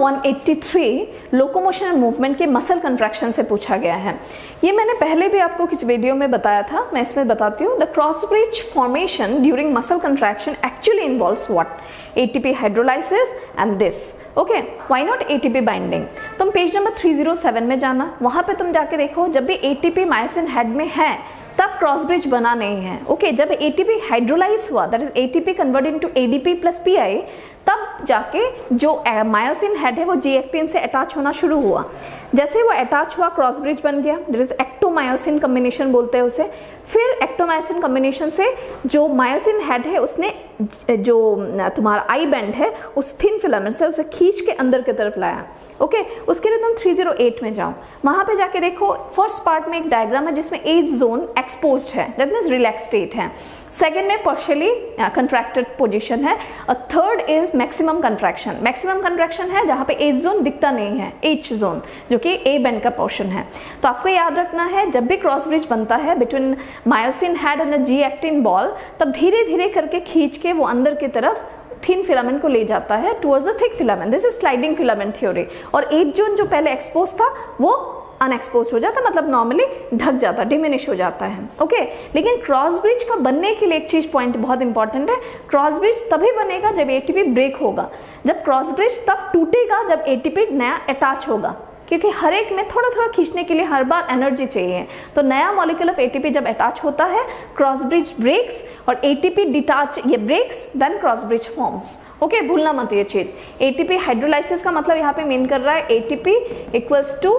183 locomotion and movement के मसल कंट्रैक्शन से पूछा गया है। ये मैंने पहले भी आपको किसी वीडियो में बताया था, मैं इसमें बताती हूँ। The cross bridge formation during muscle contraction actually involves what? ATP hydrolysis and this. Okay, why not ATP binding? तुम पेज नंबर 307 में जाना, वहां पे तुम जाके देखो, जब भी ATP मायोसिन हेड में है तब क्रॉस ब्रिज बना नहीं है। ओके, जब ATP हाइड्रोलाइज हुआ, that is ATP converted into ADP plus PI, तब जाके जो मायोसिन हेड है वो जी एक्टिन से अटैच होना शुरू हुआ। जैसे वो अटैच हुआ क्रॉस ब्रिज बन गया, दैट इज एक्टोमायोसिन कॉम्बिनेशन बोलते हैं उसे। फिर एक्टोमायोसिन कॉम्बिनेशन से जो मायोसिन हेड है उसने जो तुम्हारा आई बैंड है उस थिन फिलामेंट से उसे खींच के अंदर की तरफ लाया। ओके, उसके लिए तुम 308 में जाओ, वहां पे जाके देखो फर्स्ट पार्ट में एक डायग्राम है जिसमें एज जोन एक्सपोज्ड है, दैट मींस रिलैक्स स्टेट है। सेकेंड में पार्शियली कंट्रैक्टेड पोजीशन है और third is maximum contraction. Maximum contraction है जहां पे एज जोन दिखता नहीं है, एच जोन जो कि ए बैंड का पोर्शन है। तो आपको याद रखना है, जब भी क्रॉस ब्रिज बनता है between myosin head and G actin ball, तब धीरे धीरे करके खींच के वो अंदर की तरफ थिन फिलामेंट को ले जाता है towards the thick filament. This is sliding filament theory. और एज जोन जो पहले एक्सपोज था वो अनएक्सपोज हो जाता, मतलब नॉर्मली ढक जाता, डिमिनिश हो जाता है। ओके, लेकिन क्रॉस ब्रिज का बनने के लिए एक चीज पॉइंट बहुत इंपॉर्टेंट है, क्रॉस ब्रिज तभी बनेगा जब ATP ब्रेक होगा। जब क्रॉस ब्रिज तब टूटेगा जब ATP नया अटैच होगा, क्योंकि हर एक में थोड़ा थोड़ा खींचने के लिए हर बार एनर्जी चाहिए। तो नया मॉलिक्यूल ऑफ ATP जब अटैच होता है, क्रॉस ब्रिज ब्रेक्स और ATP डिटैच, ये breaks, then cross bridge forms. Okay, भूलना मत ये चीज। ATP हाइड्रोलाइसिस का मतलब यहाँ पे मीन कर रहा है ATP equals to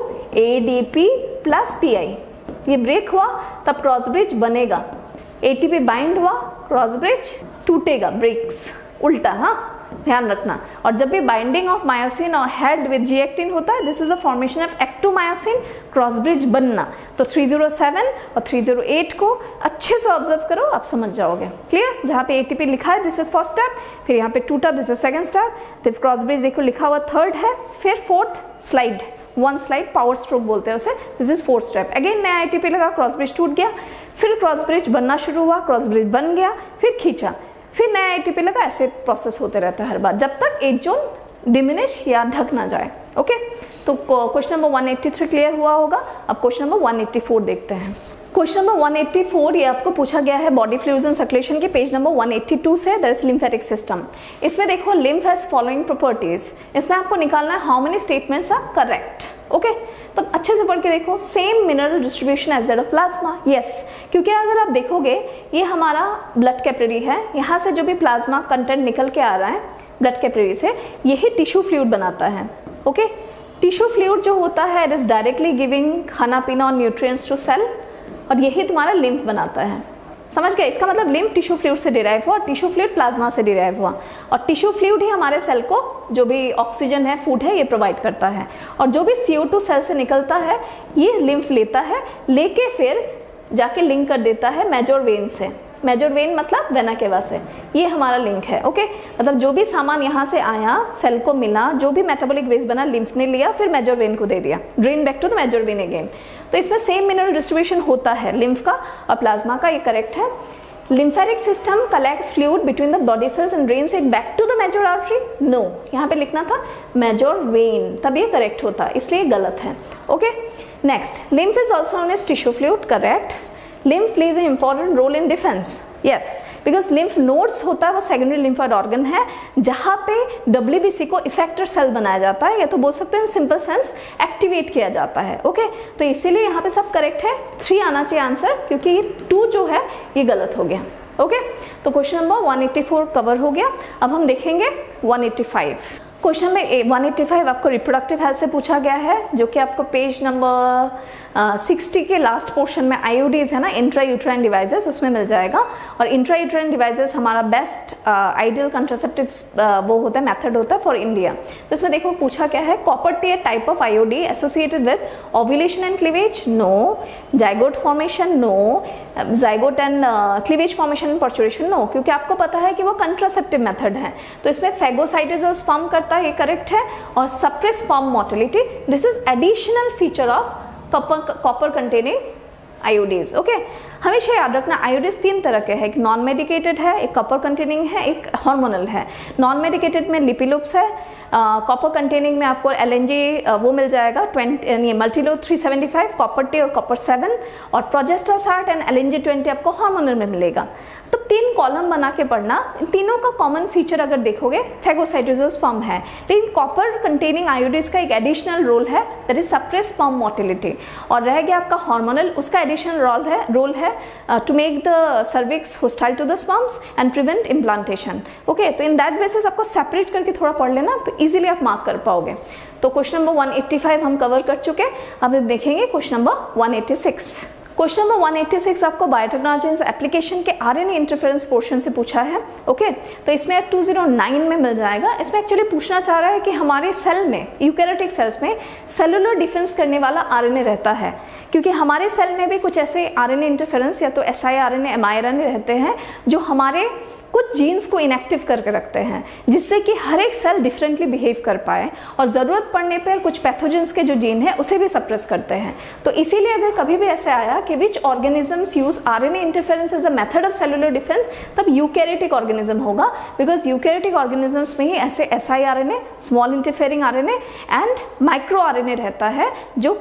ADP plus PI। ये ब्रेक हुआ तब क्रॉस ब्रिज बनेगा, ATP बाइंड हुआ क्रॉस ब्रिज टूटेगा, ब्रेक्स उल्टा। हाँ, ध्यान रखना। और जब भी बाइंडिंग ऑफ मायोसिन और हेड विद जी एक्टिन होता है, this is the formation of actomyosin, cross bridge बनना। तो 307 और 308 को अच्छे से ऑब्जर्व करो, आप समझ जाओगे। क्लियर? जहाँ पे ATP लिखा है दिस इज फर्स्ट स्टेप, फिर यहाँ पे टूटा दिस इज सेकंड स्टेप, फिर क्रॉस ब्रिज देखो लिखा हुआ थर्ड है, फिर fourth slide, one slide power stroke बोलते हैं उसे, this is fourth step. Again नया ATP लगा, क्रॉस ब्रिज टूट गया, फिर क्रॉस ब्रिज बनना शुरू हुआ, क्रॉस ब्रिज बन गया, फिर खींचा, फिर नया ATP लगा, ऐसे प्रोसेस होते रहता है हर बार जब तक एज जोन डिमिनिश या ढक ना जाए। ओके, तो क्वेश्चन नंबर 183 क्लियर हुआ होगा। अब क्वेश्चन नंबर 184 देखते हैं। क्वेश्चन नंबर 184 ये आपको पूछा गया है बॉडी फ्लूइड्स एंड सर्कुलेशन के पेज नंबर 182 से, दैट इज लिम्फेटिक सिस्टम। इसमें देखो लिम्फ हैज फॉलोइंग प्रॉपर्टीज, इसमें आपको निकालना है how many statements are correct. Okay, तो अच्छे से पढ़ के देखो, same mineral distribution as that of plasma. Yes, क्योंकि अगर आप देखोगे ये हमारा ब्लड कैपिलरी है, यहाँ से जो भी प्लाज्मा कंटेंट निकल के आ रहा है ब्लड कैपिलरी से, यही टिश्यू फ्लूइड बनाता है। ओके, टिश्यू फ्लूइड जो होता है इट इज डायरेक्टली गिविंग खाना पीना और न्यूट्रिएंट्स टू सेल, और यही तुम्हारा लिम्फ बनाता है। समझ गए? इसका मतलब लिम्फ टिश्यू फ्लूइड से डिराइव हुआ, टिश्यू फ्लूइड प्लाज्मा से डिराइव हुआ, और टिश्यू फ्लूइड ही हमारे सेल को जो भी ऑक्सीजन है, फूड है, ये प्रोवाइड करता है। और जो भी CO2 सेल से निकलता है ये लिम्फ लेता है, लेके फिर जाके लिंक कर देता है मेजर वेन से। मेजर वेन मतलब वेना केवा से, ये हमारा लिंक है। ओके, मतलब जो भी सामान यहाँ से आया, सेल को मिला, जो भी मेटाबॉलिक वेस्ट बना, लिम्फ ने लिया, फिर मेजर वेन को दे दिया, drain back to the major vein again. तो इसमें सेम मिनरल डिस्ट्रीब्यूशन होता है लिम्फ का और प्लाज्मा का, ये करेक्ट है। Lymphatic system collects fluid between the body cells and drains it back to the major artery. No, यहाँ पे लिखना था मेजर वेन, तब ये करेक्ट होता, इसलिए गलत है। Okay, next, lymph is also known as tissue fluid, correct. Lymph plays an important role in defense. Yes, because lymph nodes होता है वो सेकेंडरी लिम्फोइड ऑर्गन है जहाँ पे WBC को इफेक्टर सेल बनाया जाता है, या तो बोल सकते हैं सिंपल सेंस एक्टिवेट किया जाता है। ओके, तो इसीलिए यहाँ पे सब करेक्ट है, 3 आना चाहिए आंसर, क्योंकि ये 2 जो है ये गलत हो गया। ओके, तो क्वेश्चन नंबर 184 कवर हो गया। अब हम देखेंगे 185। क्वेश्चन में 185 आपको रिप्रोडक्टिव हेल्थ से पूछा गया है, जो कि आपको पेज नंबर 60 के लास्ट पोर्शन में आईयूडीज है ना, इंट्रा यूट्राइन डिवाइसेस, उसमें मिल जाएगा। और इंट्रा यूट्राइन डिवाइसेस हमारा बेस्ट आइडियल कंट्रासेप्टिव वो होता है, मेथड होता है फॉर इंडिया। तो इसमें देखो पूछा क्या है, copper T type of IUD associated with ovulation and cleavage, no. Zygote formation, no. Zygote and cleavage formation and parturition, no, क्योंकि आपको पता है कि वो कंट्रासेप्टिव मेथड है। तो इसमें फेगोसाइटोसिस और स्पर्म करता है, ये करेक्ट है। और suppress sperm motility, this is additional feature of copper containing IUDs. Okay, हमेशा याद रखना आयोडीज तीन तरह के हैं, एक नॉन मेडिकेटेड है, एक कॉपर कंटेनिंग है, एक हार्मोनल है। नॉन मेडिकेटेड में लिपिलुप्स है, कॉपर कंटेनिंग में आपको एलएनजी वो मिल जाएगा 20 मल्टीलो 375, कॉपर टी और कॉपर 7, और प्रोजेस्टासार्ट एंड एलएनजी 20 आपको हार्मोनल में मिलेगा। तो तीन कॉलम बना के पढ़ना। इन तीनों का कॉमन फीचर अगर देखोगे फेगोसाइटोसिस स्पर्म है, लेकिन कॉपर कंटेनिंग आयोडीज का एक एडिशनल रोल है, that is suppress sperm motility. और रह गया आपका हार्मोनल, उसका एडिशनल रोल है to make the cervix hostile to the sperms and prevent implantation. Okay, तो इन दैट बेसिस आपको सेपरेट करके थोड़ा पढ़ लेना, तो इजीली आप मार्क कर पाओगे। तो क्वेश्चन नंबर 185 हम कवर कर चुके। अब देखेंगे क्वेश्चन नंबर 186। क्वेश्चन नंबर 186 आपको बायोटेक्नोलॉजी एप्लीकेशन के आरएनए इंटरफेरेंस पोर्शन से पूछा है। ओके, तो इसमें 209 में मिल जाएगा। इसमें एक्चुअली पूछना चाह रहा है कि हमारे सेल में, यूकैरियोटिक सेल्स में सेलुलर डिफेंस करने वाला आरएनए रहता है, क्योंकि हमारे सेल में भी कुछ ऐसे आरएनए इंटरफेरेंस या तो siRNA, mRNA रहते हैं जो हमारे कुछ जीन्स को इनएक्टिव करके रखते हैं, जिससे कि हर एक सेल डिफरेंटली बिहेव कर पाए और ज़रूरत पड़ने पर कुछ पैथोजेंस के जो जीन है उसे भी सप्रेस करते हैं। तो इसीलिए अगर कभी भी ऐसे आया कि which organisms use RNA interference as a method of cellular defence, तब यूकैरियोटिक ऑर्गेनिज्म होगा, बिकॉज यूकैरियोटिक ऑर्गेनिजम्स में ही ऐसे siRNA, small interfering RNA and micro RNA रहता है, जो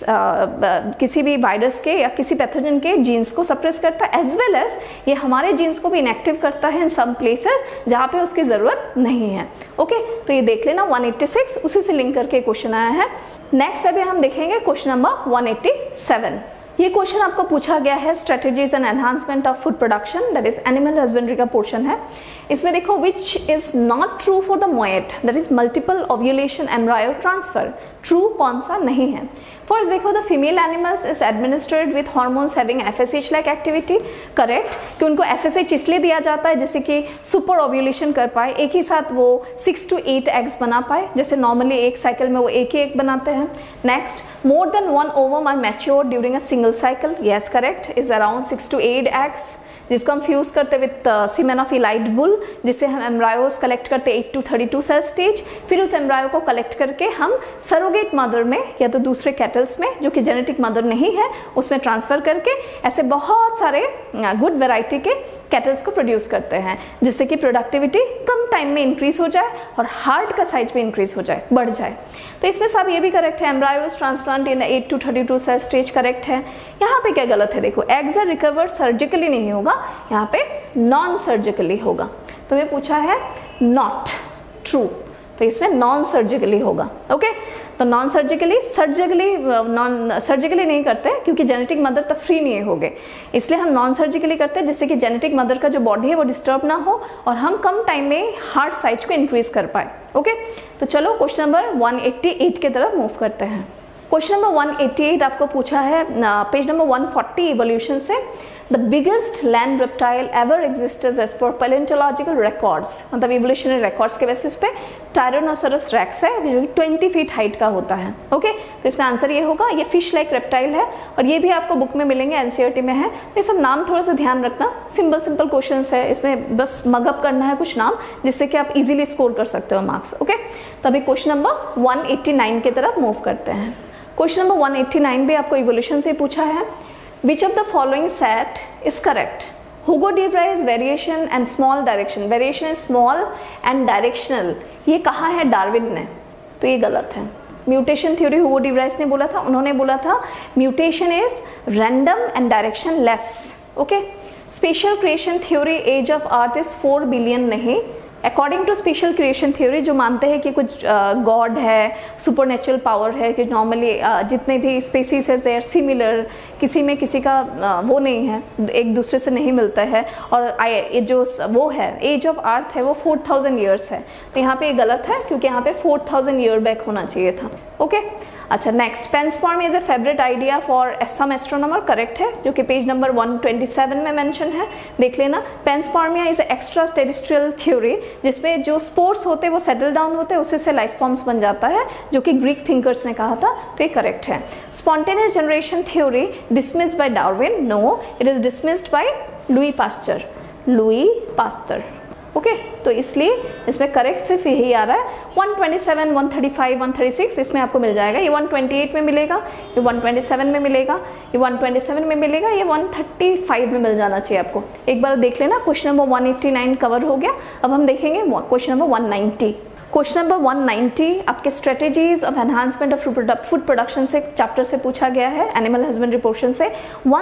किसी भी वायरस के या किसी पैथोजन के जीन्स को सप्रेस करता है, एज वेल एज ये हमारे जीन्स को भी इनएक्टिव करता है इन सम प्लेसेस जहां पे उसकी जरूरत नहीं है। ओके, तो ये देख लेना 186 उसी से लिंक करके क्वेश्चन आया है। नेक्स्ट अभी हम देखेंगे क्वेश्चन नंबर 187। ये क्वेश्चन आपको पूछा गया है strategies and enhancement of food production, that is animal husbandry का पोर्शन है। इसमें देखो which is not true for the MOET, that is multiple ovulation embryo transfer, true कौन सा नहीं है। फर्स्ट देखो the female animals is administered with hormones having FSH like activity, correct, कि उनको FSH इसलिए दिया जाता है जिससे कि सुपर ओव्यूलेशन कर पाए, एक ही साथ वो 6 to 8 एग्स बना पाए, जैसे नॉर्मली एक साइकिल में वो एक ही एग बनाते हैं। Next, more than 1 ovum are mature during a single cycle, yes correct, is around 6 to 8 eggs, जिसको हम फ्यूज करते with semen of elite bull, जिससे हम एम्ब्रायोस कलेक्ट करते 8 to 32 सेल स्टेज। फिर उस एम्ब्रायो को कलेक्ट करके हम सरोगेट मदर में या तो दूसरे कैटल्स में जो कि जेनेटिक मदर नहीं है उसमें ट्रांसफर करके ऐसे बहुत सारे गुड वेराइटी के कैटल्स को प्रोड्यूस करते हैं, जिससे कि प्रोडक्टिविटी कम टाइम में इंक्रीज हो जाए और हार्ट का साइज भी इंक्रीज हो जाए, बढ़ जाए। तो इसमें सब ये भी करेक्ट है, embryos transplant in 8 to 32 cell stage correct है। यहाँ पे क्या गलत है, देखो एग्स आर रिकवर्ड सर्जिकली नहीं होगा, यहाँ पे नॉन सर्जिकली होगा। तो ये पूछा है नॉट ट्रू, तो इसमें नॉन सर्जिकली होगा। ओके, तो नॉन सर्जिकली नहीं करते क्योंकि जेनेटिक मदर तब फ्री नहीं होगे, इसलिए हम नॉन सर्जिकली करते हैं जिससे कि जेनेटिक मदर का जो बॉडी है वो डिस्टर्ब ना हो और हम कम टाइम में हार्ट साइज को इंक्रीज कर पाए। ओके, तो चलो क्वेश्चन नंबर 188 की तरफ मूव करते हैं। क्वेश्चन नंबर 188 आपको पूछा है पेज नंबर 140 इवोल्यूशन से, the biggest land reptile ever existed as per palaeontological records, मतलब इवोल्यूशनरी रिकॉर्ड्स के बेसिस पे टायरोनोसोरस रेक्स है जो 20 फीट हाइट का होता है। ओके, तो इसमें आंसर ये होगा, ये फिश लाइक रेप्टाइल है और ये भी आपको बुक में मिलेंगे, एनसीईआरटी में है। तो ये सब नाम थोड़ा सा ध्यान रखना, सिंपल क्वेश्चन है, इसमें बस मगअप करना है कुछ नाम जिससे कि आप इजीली स्कोर कर सकते हो मार्क्स। ओके, तो अभी क्वेश्चन नंबर 189 की तरफ मूव करते हैं। क्वेश्चन नंबर 189 भी आपको इवोल्यूशन से पूछा है, which of the following set is correct. Hugo de Vries variation and small direction, variation is small and directional, ये कहा है डार्विन ने, तो ये गलत है। Mutation theory Hugo de Vries ने बोला था, उन्होंने बोला था mutation is random and directionless. Okay, special creation theory age of earth is 4 billion नहीं, according to special creation theory, जो मानते हैं कि कुछ गॉड है, सुपरनेचुरल पावर है, कि नॉर्मली जितने भी स्पीसीज है दे आर सिमिलर, किसी में किसी का वो नहीं है, एक दूसरे से नहीं मिलता है, और जो वो है एज ऑफ अर्थ है वो 4000 ईयर्स है। तो यहाँ पे ये गलत है क्योंकि यहाँ पे 4000 ईयर बैक होना चाहिए था। ओके अच्छा, next, panspermia is a favourite idea for some astronomer, correct है, जो कि पेज नंबर 127 में मेंशन है, देख लेना। Panspermia is extraterrestrial theory, जिसमें जो स्पोर्स होते हैं वो सेटल डाउन होते हैं, उससे लाइफ फॉर्म्स बन जाता है, जो कि ग्रीक थिंकर्स ने कहा था, तो ये करेक्ट है। Spontaneous generation theory dismissed by Darwin, no, it is dismissed by Louis Pasteur, Louis Pasteur. Okay तो इसलिए इसमें करेक्ट सिर्फ यही आ रहा है। 127, 135, 136 इसमें आपको मिल जाएगा। ये 128 में मिलेगा, ये 127 में मिलेगा, ये 127 में मिलेगा, ये 135 में मिल जाना चाहिए आपको। एक बार देख लेना, क्वेश्चन नंबर 189 कवर हो गया। अब हम देखेंगे क्वेश्चन नंबर 190। क्वेश्चन नंबर 190 आपके strategies of enhancement of food production से चैप्टर से पूछा गया है, एनिमल हस्बेंड्री पोर्शन से।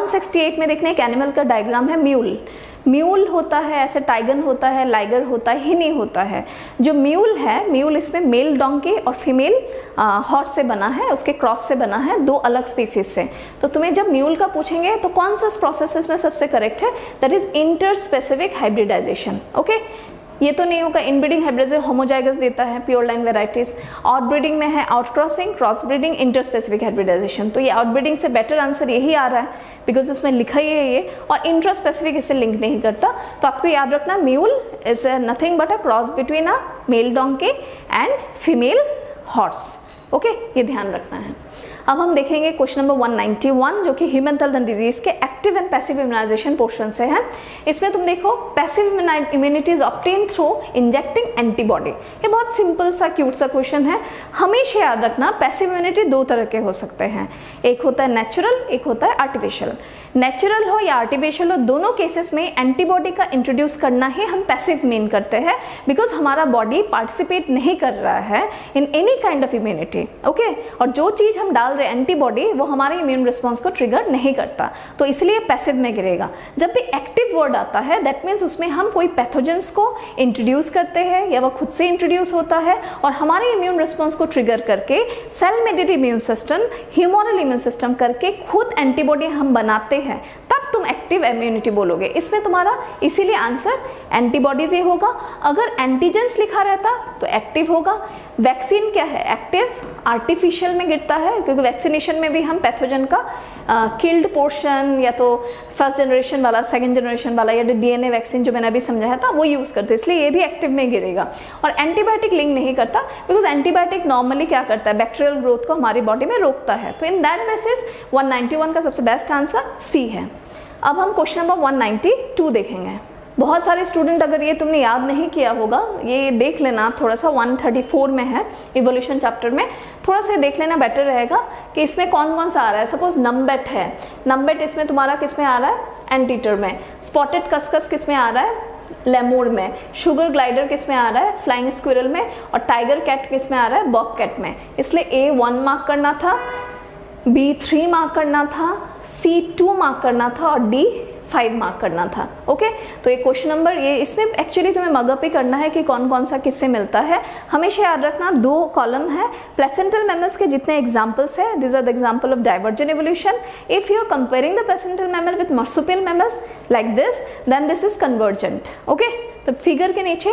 168 में देखने एक एनिमल का डायग्राम है, म्यूल। म्यूल होता है, ऐसे टाइगन होता है, लाइगर होता है, हिनी होता है। जो म्यूल है, म्यूल इसमें मेल डोंकी और फीमेल हॉर्स से बना है, उसके क्रॉस से बना है, दो अलग स्पीसीज से। तो तुम्हें जब म्यूल का पूछेंगे तो कौन सा प्रोसेस में सबसे करेक्ट है, that is inter specific hybridization. Okay ये तो नहीं होगा, इनब्रीडिंग हाइब्रिडाइजेशन होमोजाइगस देता है, प्योर लाइन वेराइटीज। आउटब्रीडिंग में है outcrossing, cross breeding, inter specific hybridization. तो ये आउटब्रीडिंग से बेटर आंसर यही आ रहा है, बिकॉज उसमें लिखा ही है ये, और इंटर स्पेसिफिक इससे लिंक नहीं करता। तो आपको याद रखना, mule is nothing but a cross between a male donkey and female horse. Okay ये ध्यान रखना है। अब हम देखेंगे क्वेश्चन नंबर 191, जो कि ह्यूमन तल्दन डिजीज के active and passive immunization portion से है। इसमें तुम देखो, passive immunity is obtain through injecting antibody. ये बहुत सिंपल सा क्यूट सा क्वेश्चन है। हमेशा याद रखना, पैसिव इम्यूनिटी दो तरह के हो सकते हैं, एक होता है नेचुरल, एक होता है आर्टिफिशियल। नेचुरल हो या आर्टिफिशियल हो, दोनों केसेस में एंटीबॉडी का इंट्रोड्यूस करना ही हम पैसिव मीन करते हैं, बिकॉज हमारा बॉडी पार्टिसिपेट नहीं कर रहा है in any kind of immunity. Okay और जो चीज हम डाल रहे एंटीबॉडी वो हमारे इम्यून रिस्पॉन्स को ट्रिगर नहीं करता, तो इसलिए पैसिव में गिरेगा। जब भी एक्टिव वर्ड आता है, दैट मीन्स उसमें हम कोई पैथोजेंस को इंट्रोड्यूस करते हैं या वह खुद से इंट्रोड्यूस होता है और हमारे इम्यून रिस्पॉन्स को ट्रिगर करके cell mediated immune system, humoral immune system करके खुद एंटीबॉडी हम बनाते हैं, तब तुम एक्टिव इम्यूनिटी बोलोगे। इसमें तुम्हारा इसीलिए आंसर एंटीबॉडीज ही होगा। अगर एंटीजेंस लिखा रहता तो एक्टिव होगा। वैक्सीन क्या है, एक्टिव, आर्टिफिशियल में गिरता है, क्योंकि वैक्सीनेशन में भी हम पैथोजन का किल्ड पोर्शन या तो फर्स्ट जनरेशन वाला, सेकंड जनरेशन वाला या डीएनए वैक्सीन जो मैंने अभी समझाया था वो यूज करते हैं, इसलिए ये भी एक्टिव में गिरेगा। और एंटीबायोटिक लिंक नहीं करता, बिकॉज एंटीबायोटिक नॉर्मली क्या करता है, बैक्टीरियल ग्रोथ को हमारी बॉडी में रोकता है। तो इन दैट बेसिस 191 का सबसे बेस्ट आंसर सी है। अब हम क्वेश्चन नंबर 192 देखेंगे। बहुत सारे स्टूडेंट, अगर ये तुमने याद नहीं किया होगा, ये देख लेना, थोड़ा सा 134 में है इवोल्यूशन चैप्टर में, थोड़ा सा देख लेना बेटर रहेगा कि इसमें कौन कौन सा आ रहा है। सपोज नम्बेट है, नम्बेट इसमें तुम्हारा किस में आ रहा है, एंटीटर में। स्पॉटेड कस्कस किस में आ रहा है, लेमूर में। शुगर ग्लाइडर किस में आ रहा है, फ्लाइंग स्क्विरल में। और टाइगर कैट किस में आ रहा है, बॉब कैट में। इसलिए ए 1 मार्क करना था, बी 3 मार्क करना था, सी 2 मार्क करना था और डी 5 मार्क करना था। ओके तो ये क्वेश्चन नंबर, ये इसमें एक्चुअली तुम्हें मगअप ही करना है कि कौन कौन सा किससे मिलता है। हमेशा याद रखना, 2 कॉलम है, प्लेसेंटल मैमल्स के जितने एग्जांपल्स है, this are the example of divergent evolution. If you are comparing the placental mammal with marsupial mammals like this, then this is convergent. Okay तो फिगर के नीचे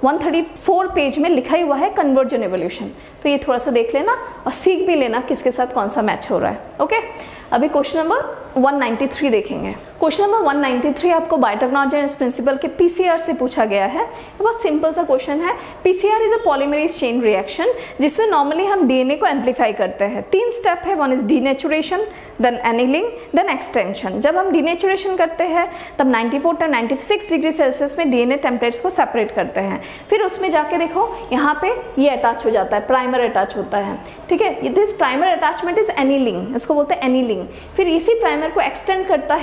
134 पेज में लिखा ही हुआ है कन्वर्जेंट इवोल्यूशन, तो ये थोड़ा सा देख लेना और सीख भी लेना किसके साथ कौन सा मैच हो रहा है। ओके अभी क्वेश्चन नंबर 193 देखेंगे। क्वेश्चन नंबर 193 आपको बायोटेक्नोलॉजी प्रिंसिपल के पीसीआर से पूछा गया है। ये बहुत सिंपल सा क्वेश्चन है। PCR is a polymerase chain reaction, जिसमें नॉर्मली हम डीएनए को एम्पलीफाई करते हैं। 3 स्टेप है, 1 is denaturation, then annealing, then extension. जब हम डीनेचुरेशन करते हैं तब 94 to 96 डिग्री सेल्सियस में डीएनए टेम्पलेट्स को सेपरेट करते हैं। फिर उसमें जाके देखो, यहाँ पे ये अटैच हो जाता है, प्राइमर अटैच होता है, ठीक है। This primer attachment is annealing, इसको बोलते हैं एनिलिंग। फिर इसी प्राइमर को एक्सटेंड करता है DNA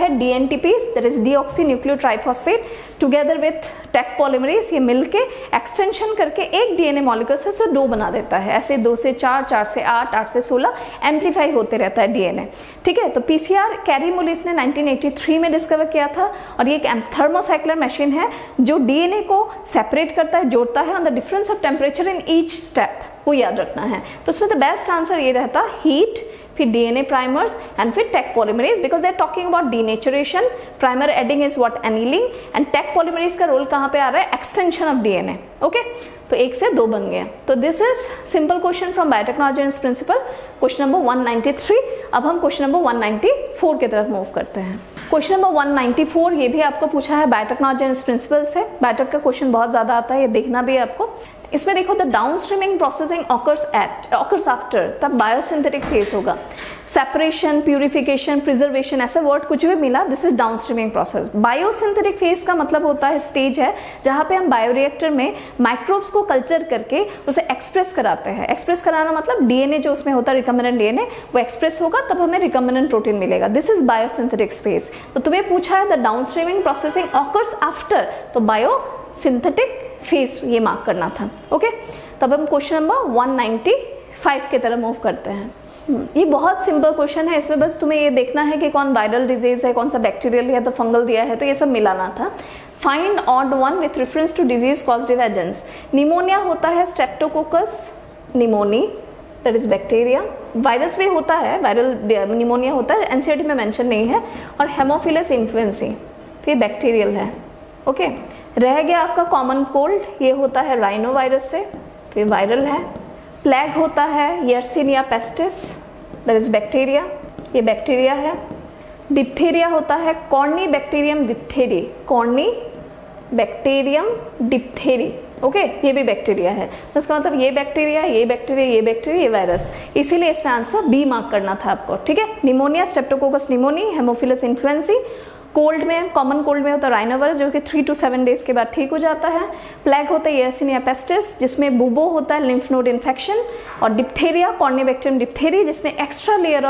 DNTPs, that is deoxy nucleotriphosphate, together with Taq polymerase, ये मिलके एक्सटेंशन करके एक डीएनए मॉलिक्यूल से 2 बना देता है। ऐसे 2 से 4, 4 से 8, 8 से 16 एम्पलीफाई होते रहता है डीएनए। ठीक है, तो पीसीआर कैरी मुलिस ने 1983 में डिस्कवर किया था और ये एक थर्मोसाइक्लर मशीन है जो डीएनए को सेपरेट करता है, जोड़ता है on the difference of temperature in each step, वो याद रखना है। तो उसमें द बेस्ट आंसर ये रहता हीट, फिर डीएनए प्राइमर्स एंड फिर Taq polymerase, because they are talking about denaturation, primer adding is what annealing, and Taq polymerase का रोल कहाँ पे आ रहा है, एक्सटेंशन ऑफ डीएनए। ओके, तो 1 से 2 बन गया। तो this is simple question from biotechnology principle, question number 193। अब हम क्वेश्चन नंबर 194 की तरफ मूव करते हैं। क्वेश्चन नंबर 194 ये भी आपको पूछा है बायोटेक्नोलॉजी प्रिंसिपल से। बायोटेक का क्वेश्चन बहुत ज्यादा आता है, ये देखना भी है आपको। इसमें देखो, the downstreaming processing occurs after, तब बायोसिंथेटिक फेज होगा। सेपरेशन, प्यूरिफिकेशन, प्रिजर्वेशन, ऐसा वर्ड कुछ भी मिला, this is downstreaming process. Biosynthetic phase का मतलब होता है स्टेज है जहां पे हम बायोरिएक्टर में माइक्रोब्स को कल्चर करके उसे एक्सप्रेस कराते हैं। एक्सप्रेस कराना मतलब डीएनए जो उसमें होता है, रिकम्बिनेंट डीएनए, वो एक्सप्रेस होगा, तब हमें रिकम्बिनेंट प्रोटीन मिलेगा। This is biosynthetic phase. तो तुम्हें पूछा है the downstreaming processing occurs after, तो बायोसिंथेटिक फेज ये मार्क करना था। ओके, तब हम क्वेश्चन नंबर 195 की तरफ मूव करते हैं। ये बहुत सिंपल क्वेश्चन है, इसमें बस तुम्हें ये देखना है कि कौन वायरल डिजीज है, कौन सा बैक्टीरियल है तो फंगल दिया है, तो ये सब मिलाना था। Find odd one with reference to disease caused agents. Pneumonia होता है Streptococcus pneumoniae, that is bacteria. Virus भी होता है, वायरल निमोनिया होता है, एनसीईआरटी में मेंशन नहीं है। और हेमोफिलस इन्फ्लुएंसी, तो ये बैक्टीरियल है। ओके, रह गया आपका कॉमन कोल्ड, ये होता है राइनो वायरस से, तो ये वायरल है। प्लेग होता है Yersinia pestis, that is bacteria, ये बैक्टीरिया है। डिप्थीरिया होता है Corynebacterium diphtheriae, Corynebacterium diphtheriae. Okay, ये भी बैक्टीरिया है। तो इसका मतलब ये बैक्टीरिया, ये बैक्टीरिया, ये बैक्टीरिया, ये वायरस, इसीलिए इसमें आंसर बी मार्क करना था आपको। ठीक है, pneumonia, Streptococcus pneumoniae, Haemophilus influenzae. Cold में, कॉमन कोल्ड में होता है राइनोवायरस जो कि 3 to 7 डेज के बाद ठीक हो जाता है। प्लेग होता है यर्सिनिया पेस्टिस जिसमें बुबो होता है लिम्फ नोड इन्फेक्शन। और डिप्थेरिया कॉर्निबैक्टीरियम डिप्थेरी जिसमें एक्स्ट्रा लेयर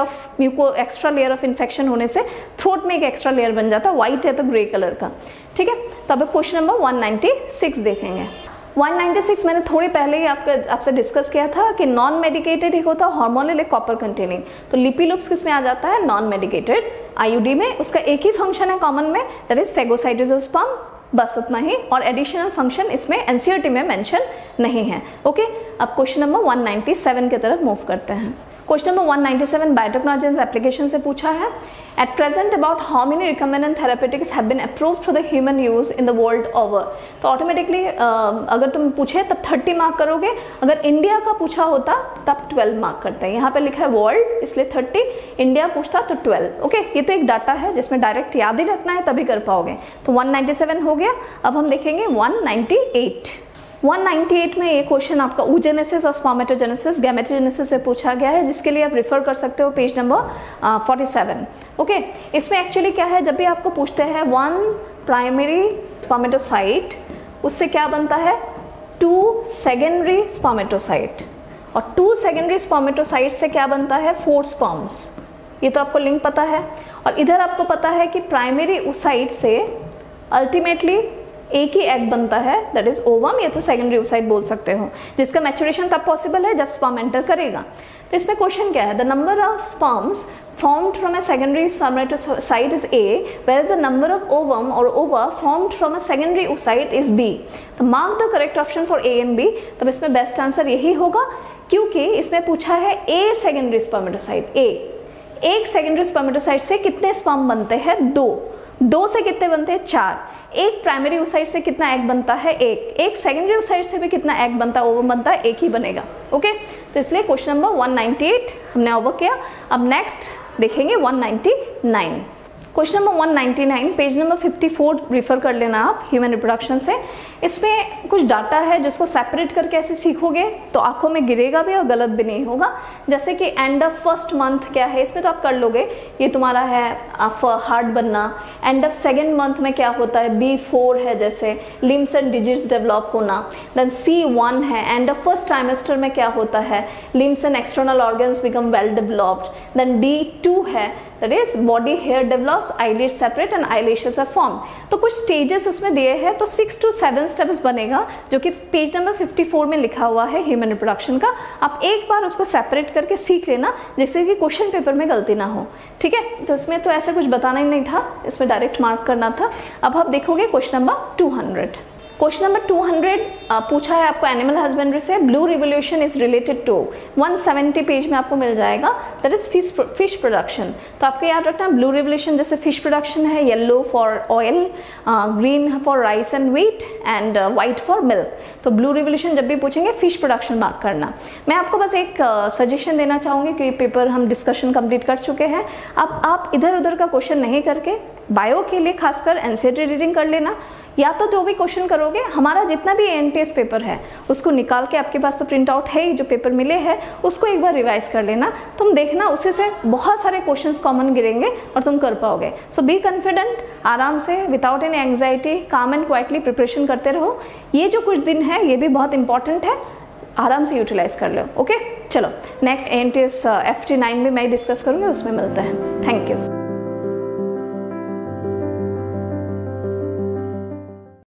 ऑफ इन्फेक्शन होने से थ्रोट में एक एक्स्ट्रा लेयर बन जाता है, व्हाइट है तो ग्रे कलर का। ठीक है, तब क्वेश्चन नंबर 196 देखेंगे। 196 मैंने थोड़ी पहले ही आपसे डिस्कस किया था कि नॉन मेडिकेटेड एक होता है हार्मोनल एक कॉपर कंटेनिंग, तो लिपिलुप्स किस में आ जाता है, नॉन मेडिकेटेड आईयूडी में। उसका एक ही फंक्शन है कॉमन में, दैट इज फेगोसाइटोजोस्पर्म, बस उतना ही, और एडिशनल फंक्शन इसमें एनसीईआरटी में मेंशन नहीं है। ओके, अब क्वेश्चन नंबर 197 की तरफ मूव करते हैं। क्वेश्चन नंबर 197 बायोटेक्नोलॉजी एप्लीकेशन से पूछा है। At present about how many recommended therapeutics have been approved for the human use in the world over. तो ऑटोमेटिकली अगर तुम पूछे तब 30 मार्क करोगे, अगर इंडिया का पूछा होता तब 12 मार्क करते हैं। यहाँ पे लिखा है वर्ल्ड इसलिए 30, इंडिया पूछता तो 12। ओके, ये तो एक डाटा है जिसमें डायरेक्ट याद ही रखना है तभी कर पाओगे। तो 197 हो गया। अब हम देखेंगे 198 में ये क्वेश्चन आपका oogenesis और स्पर्मेटोजेनेसिस गैमेटोजेनेसिस से पूछा गया है, जिसके लिए आप रेफर कर सकते हो पेज नंबर 47। ओके, इसमें एक्चुअली क्या है, जब भी आपको पूछते हैं 1 प्राइमरी स्पर्मेटोसाइट, उससे क्या बनता है 2 सेकेंडरी स्पर्मेटोसाइट, और 2 सेकेंडरी स्पर्मेटोसाइट से क्या बनता है 4 स्पर्म्स। ये तो आपको लिंक पता है। और इधर आपको पता है कि प्राइमरी ओसाइट से अल्टीमेटली एक ही एग बनता है, दैट इज ओवम, या तो सेकेंडरी ओसाइट बोल सकते हो, जिसका मैच्योरेशन तब पॉसिबल है जब स्पर्म एंटर करेगा। तो इसमें क्वेश्चन क्या है, the number of sperms formed from a secondary spermatocyte is A, whereas the number of ovum or ova formed from a secondary oocyte is B. तो mark the correct option for A and B। तब इसमें best answer यही होगा, क्योंकि इसमें पूछा है A secondary spermatocyte. एक सेकेंडरी स्पर्मेटोसाइट से कितने स्पर्म बनते हैं, 2 से कितने बनते हैं 4। एक प्राइमरी oocyte से कितना एग बनता है, एक सेकेंडरी oocyte से भी कितना एग बनता है, ओवम बनता है, एक ही बनेगा। ओके, तो इसलिए क्वेश्चन नंबर 198 हमने ओवर किया। अब नेक्स्ट देखेंगे 199। Question number 199 page number 54 refer कर लेना आप ह्यूमन रिप्रोडक्शन से। इसमें कुछ डाटा है जिसको सेपरेट करके ऐसे सीखोगे तो आंखों में गिरेगा भी और गलत भी नहीं होगा। जैसे कि एंड ऑफ फर्स्ट मंथ क्या है, इसमें तो आप कर लोगे, ये तुम्हारा है हार्ट बनना। एंड ऑफ सेकेंड मंथ में क्या होता है, B4 है जैसे लिम्स एंड डिजिट्स डेवलप होना। देन C1 है, एंड ऑफ फर्स्ट ट्राइमेस्टर में क्या होता है, limbs and external organs become well developed. Then D2 है, that is body hair develops, eyelids separate and eyelashes are form. तो कुछ स्टेजेस उसमें दिए हैं, तो 6 to 7 स्टेप्स बनेगा जो कि पेज नंबर 54 में लिखा हुआ है ह्यूमन रिप्रोडक्शन का। आप एक बार उसको सेपरेट करके सीख लेना जिससे कि क्वेश्चन पेपर में गलती ना हो, ठीक है। तो इसमें तो ऐसा कुछ बताना ही नहीं था, इसमें डायरेक्ट मार्क करना था। अब आप देखोगे क्वेश्चन नंबर 200। क्वेश्चन नंबर 200 पूछा है आपको एनिमल हस्बेंड्री से, blue revolution is related to, 170 page में आपको मिल जाएगा, दैट इज फिश प्रोडक्शन। तो आपको याद रखना ब्लू रिवोल्यूशन जैसे फिश प्रोडक्शन है, yellow for oil, green for rice and wheat and white for milk. तो ब्लू रिवोल्यूशन जब भी पूछेंगे फिश प्रोडक्शन मार्क करना। मैं आपको बस एक सजेशन देना चाहूँगी कि पेपर हम डिस्कशन कंप्लीट कर चुके हैं। अब आप इधर उधर का क्वेश्चन नहीं करके बायो के लिए खासकर एनसीईआरटी रीडिंग कर लेना, या तो जो भी क्वेश्चन करोगे हमारा जितना भी एएनटीएस पेपर है उसको निकाल के, आपके पास तो प्रिंट आउट है ही जो पेपर मिले हैं, उसको एक बार रिवाइज कर लेना। तुम देखना उसी से बहुत सारे क्वेश्चंस कॉमन गिरेंगे और तुम कर पाओगे। सो बी कॉन्फिडेंट, आराम से विदाउट एनी एंग्जाइटी काम एंड क्वाइटली प्रिपरेशन करते रहो। ये जो कुछ दिन है ये भी बहुत इंपॉर्टेंट है, आराम से यूटिलाइज कर लो। ओके चलो नेक्स्ट एएनटीएस FT9 में मैं डिस्कस करूँगी, उसमें मिलते हैं। Thank you.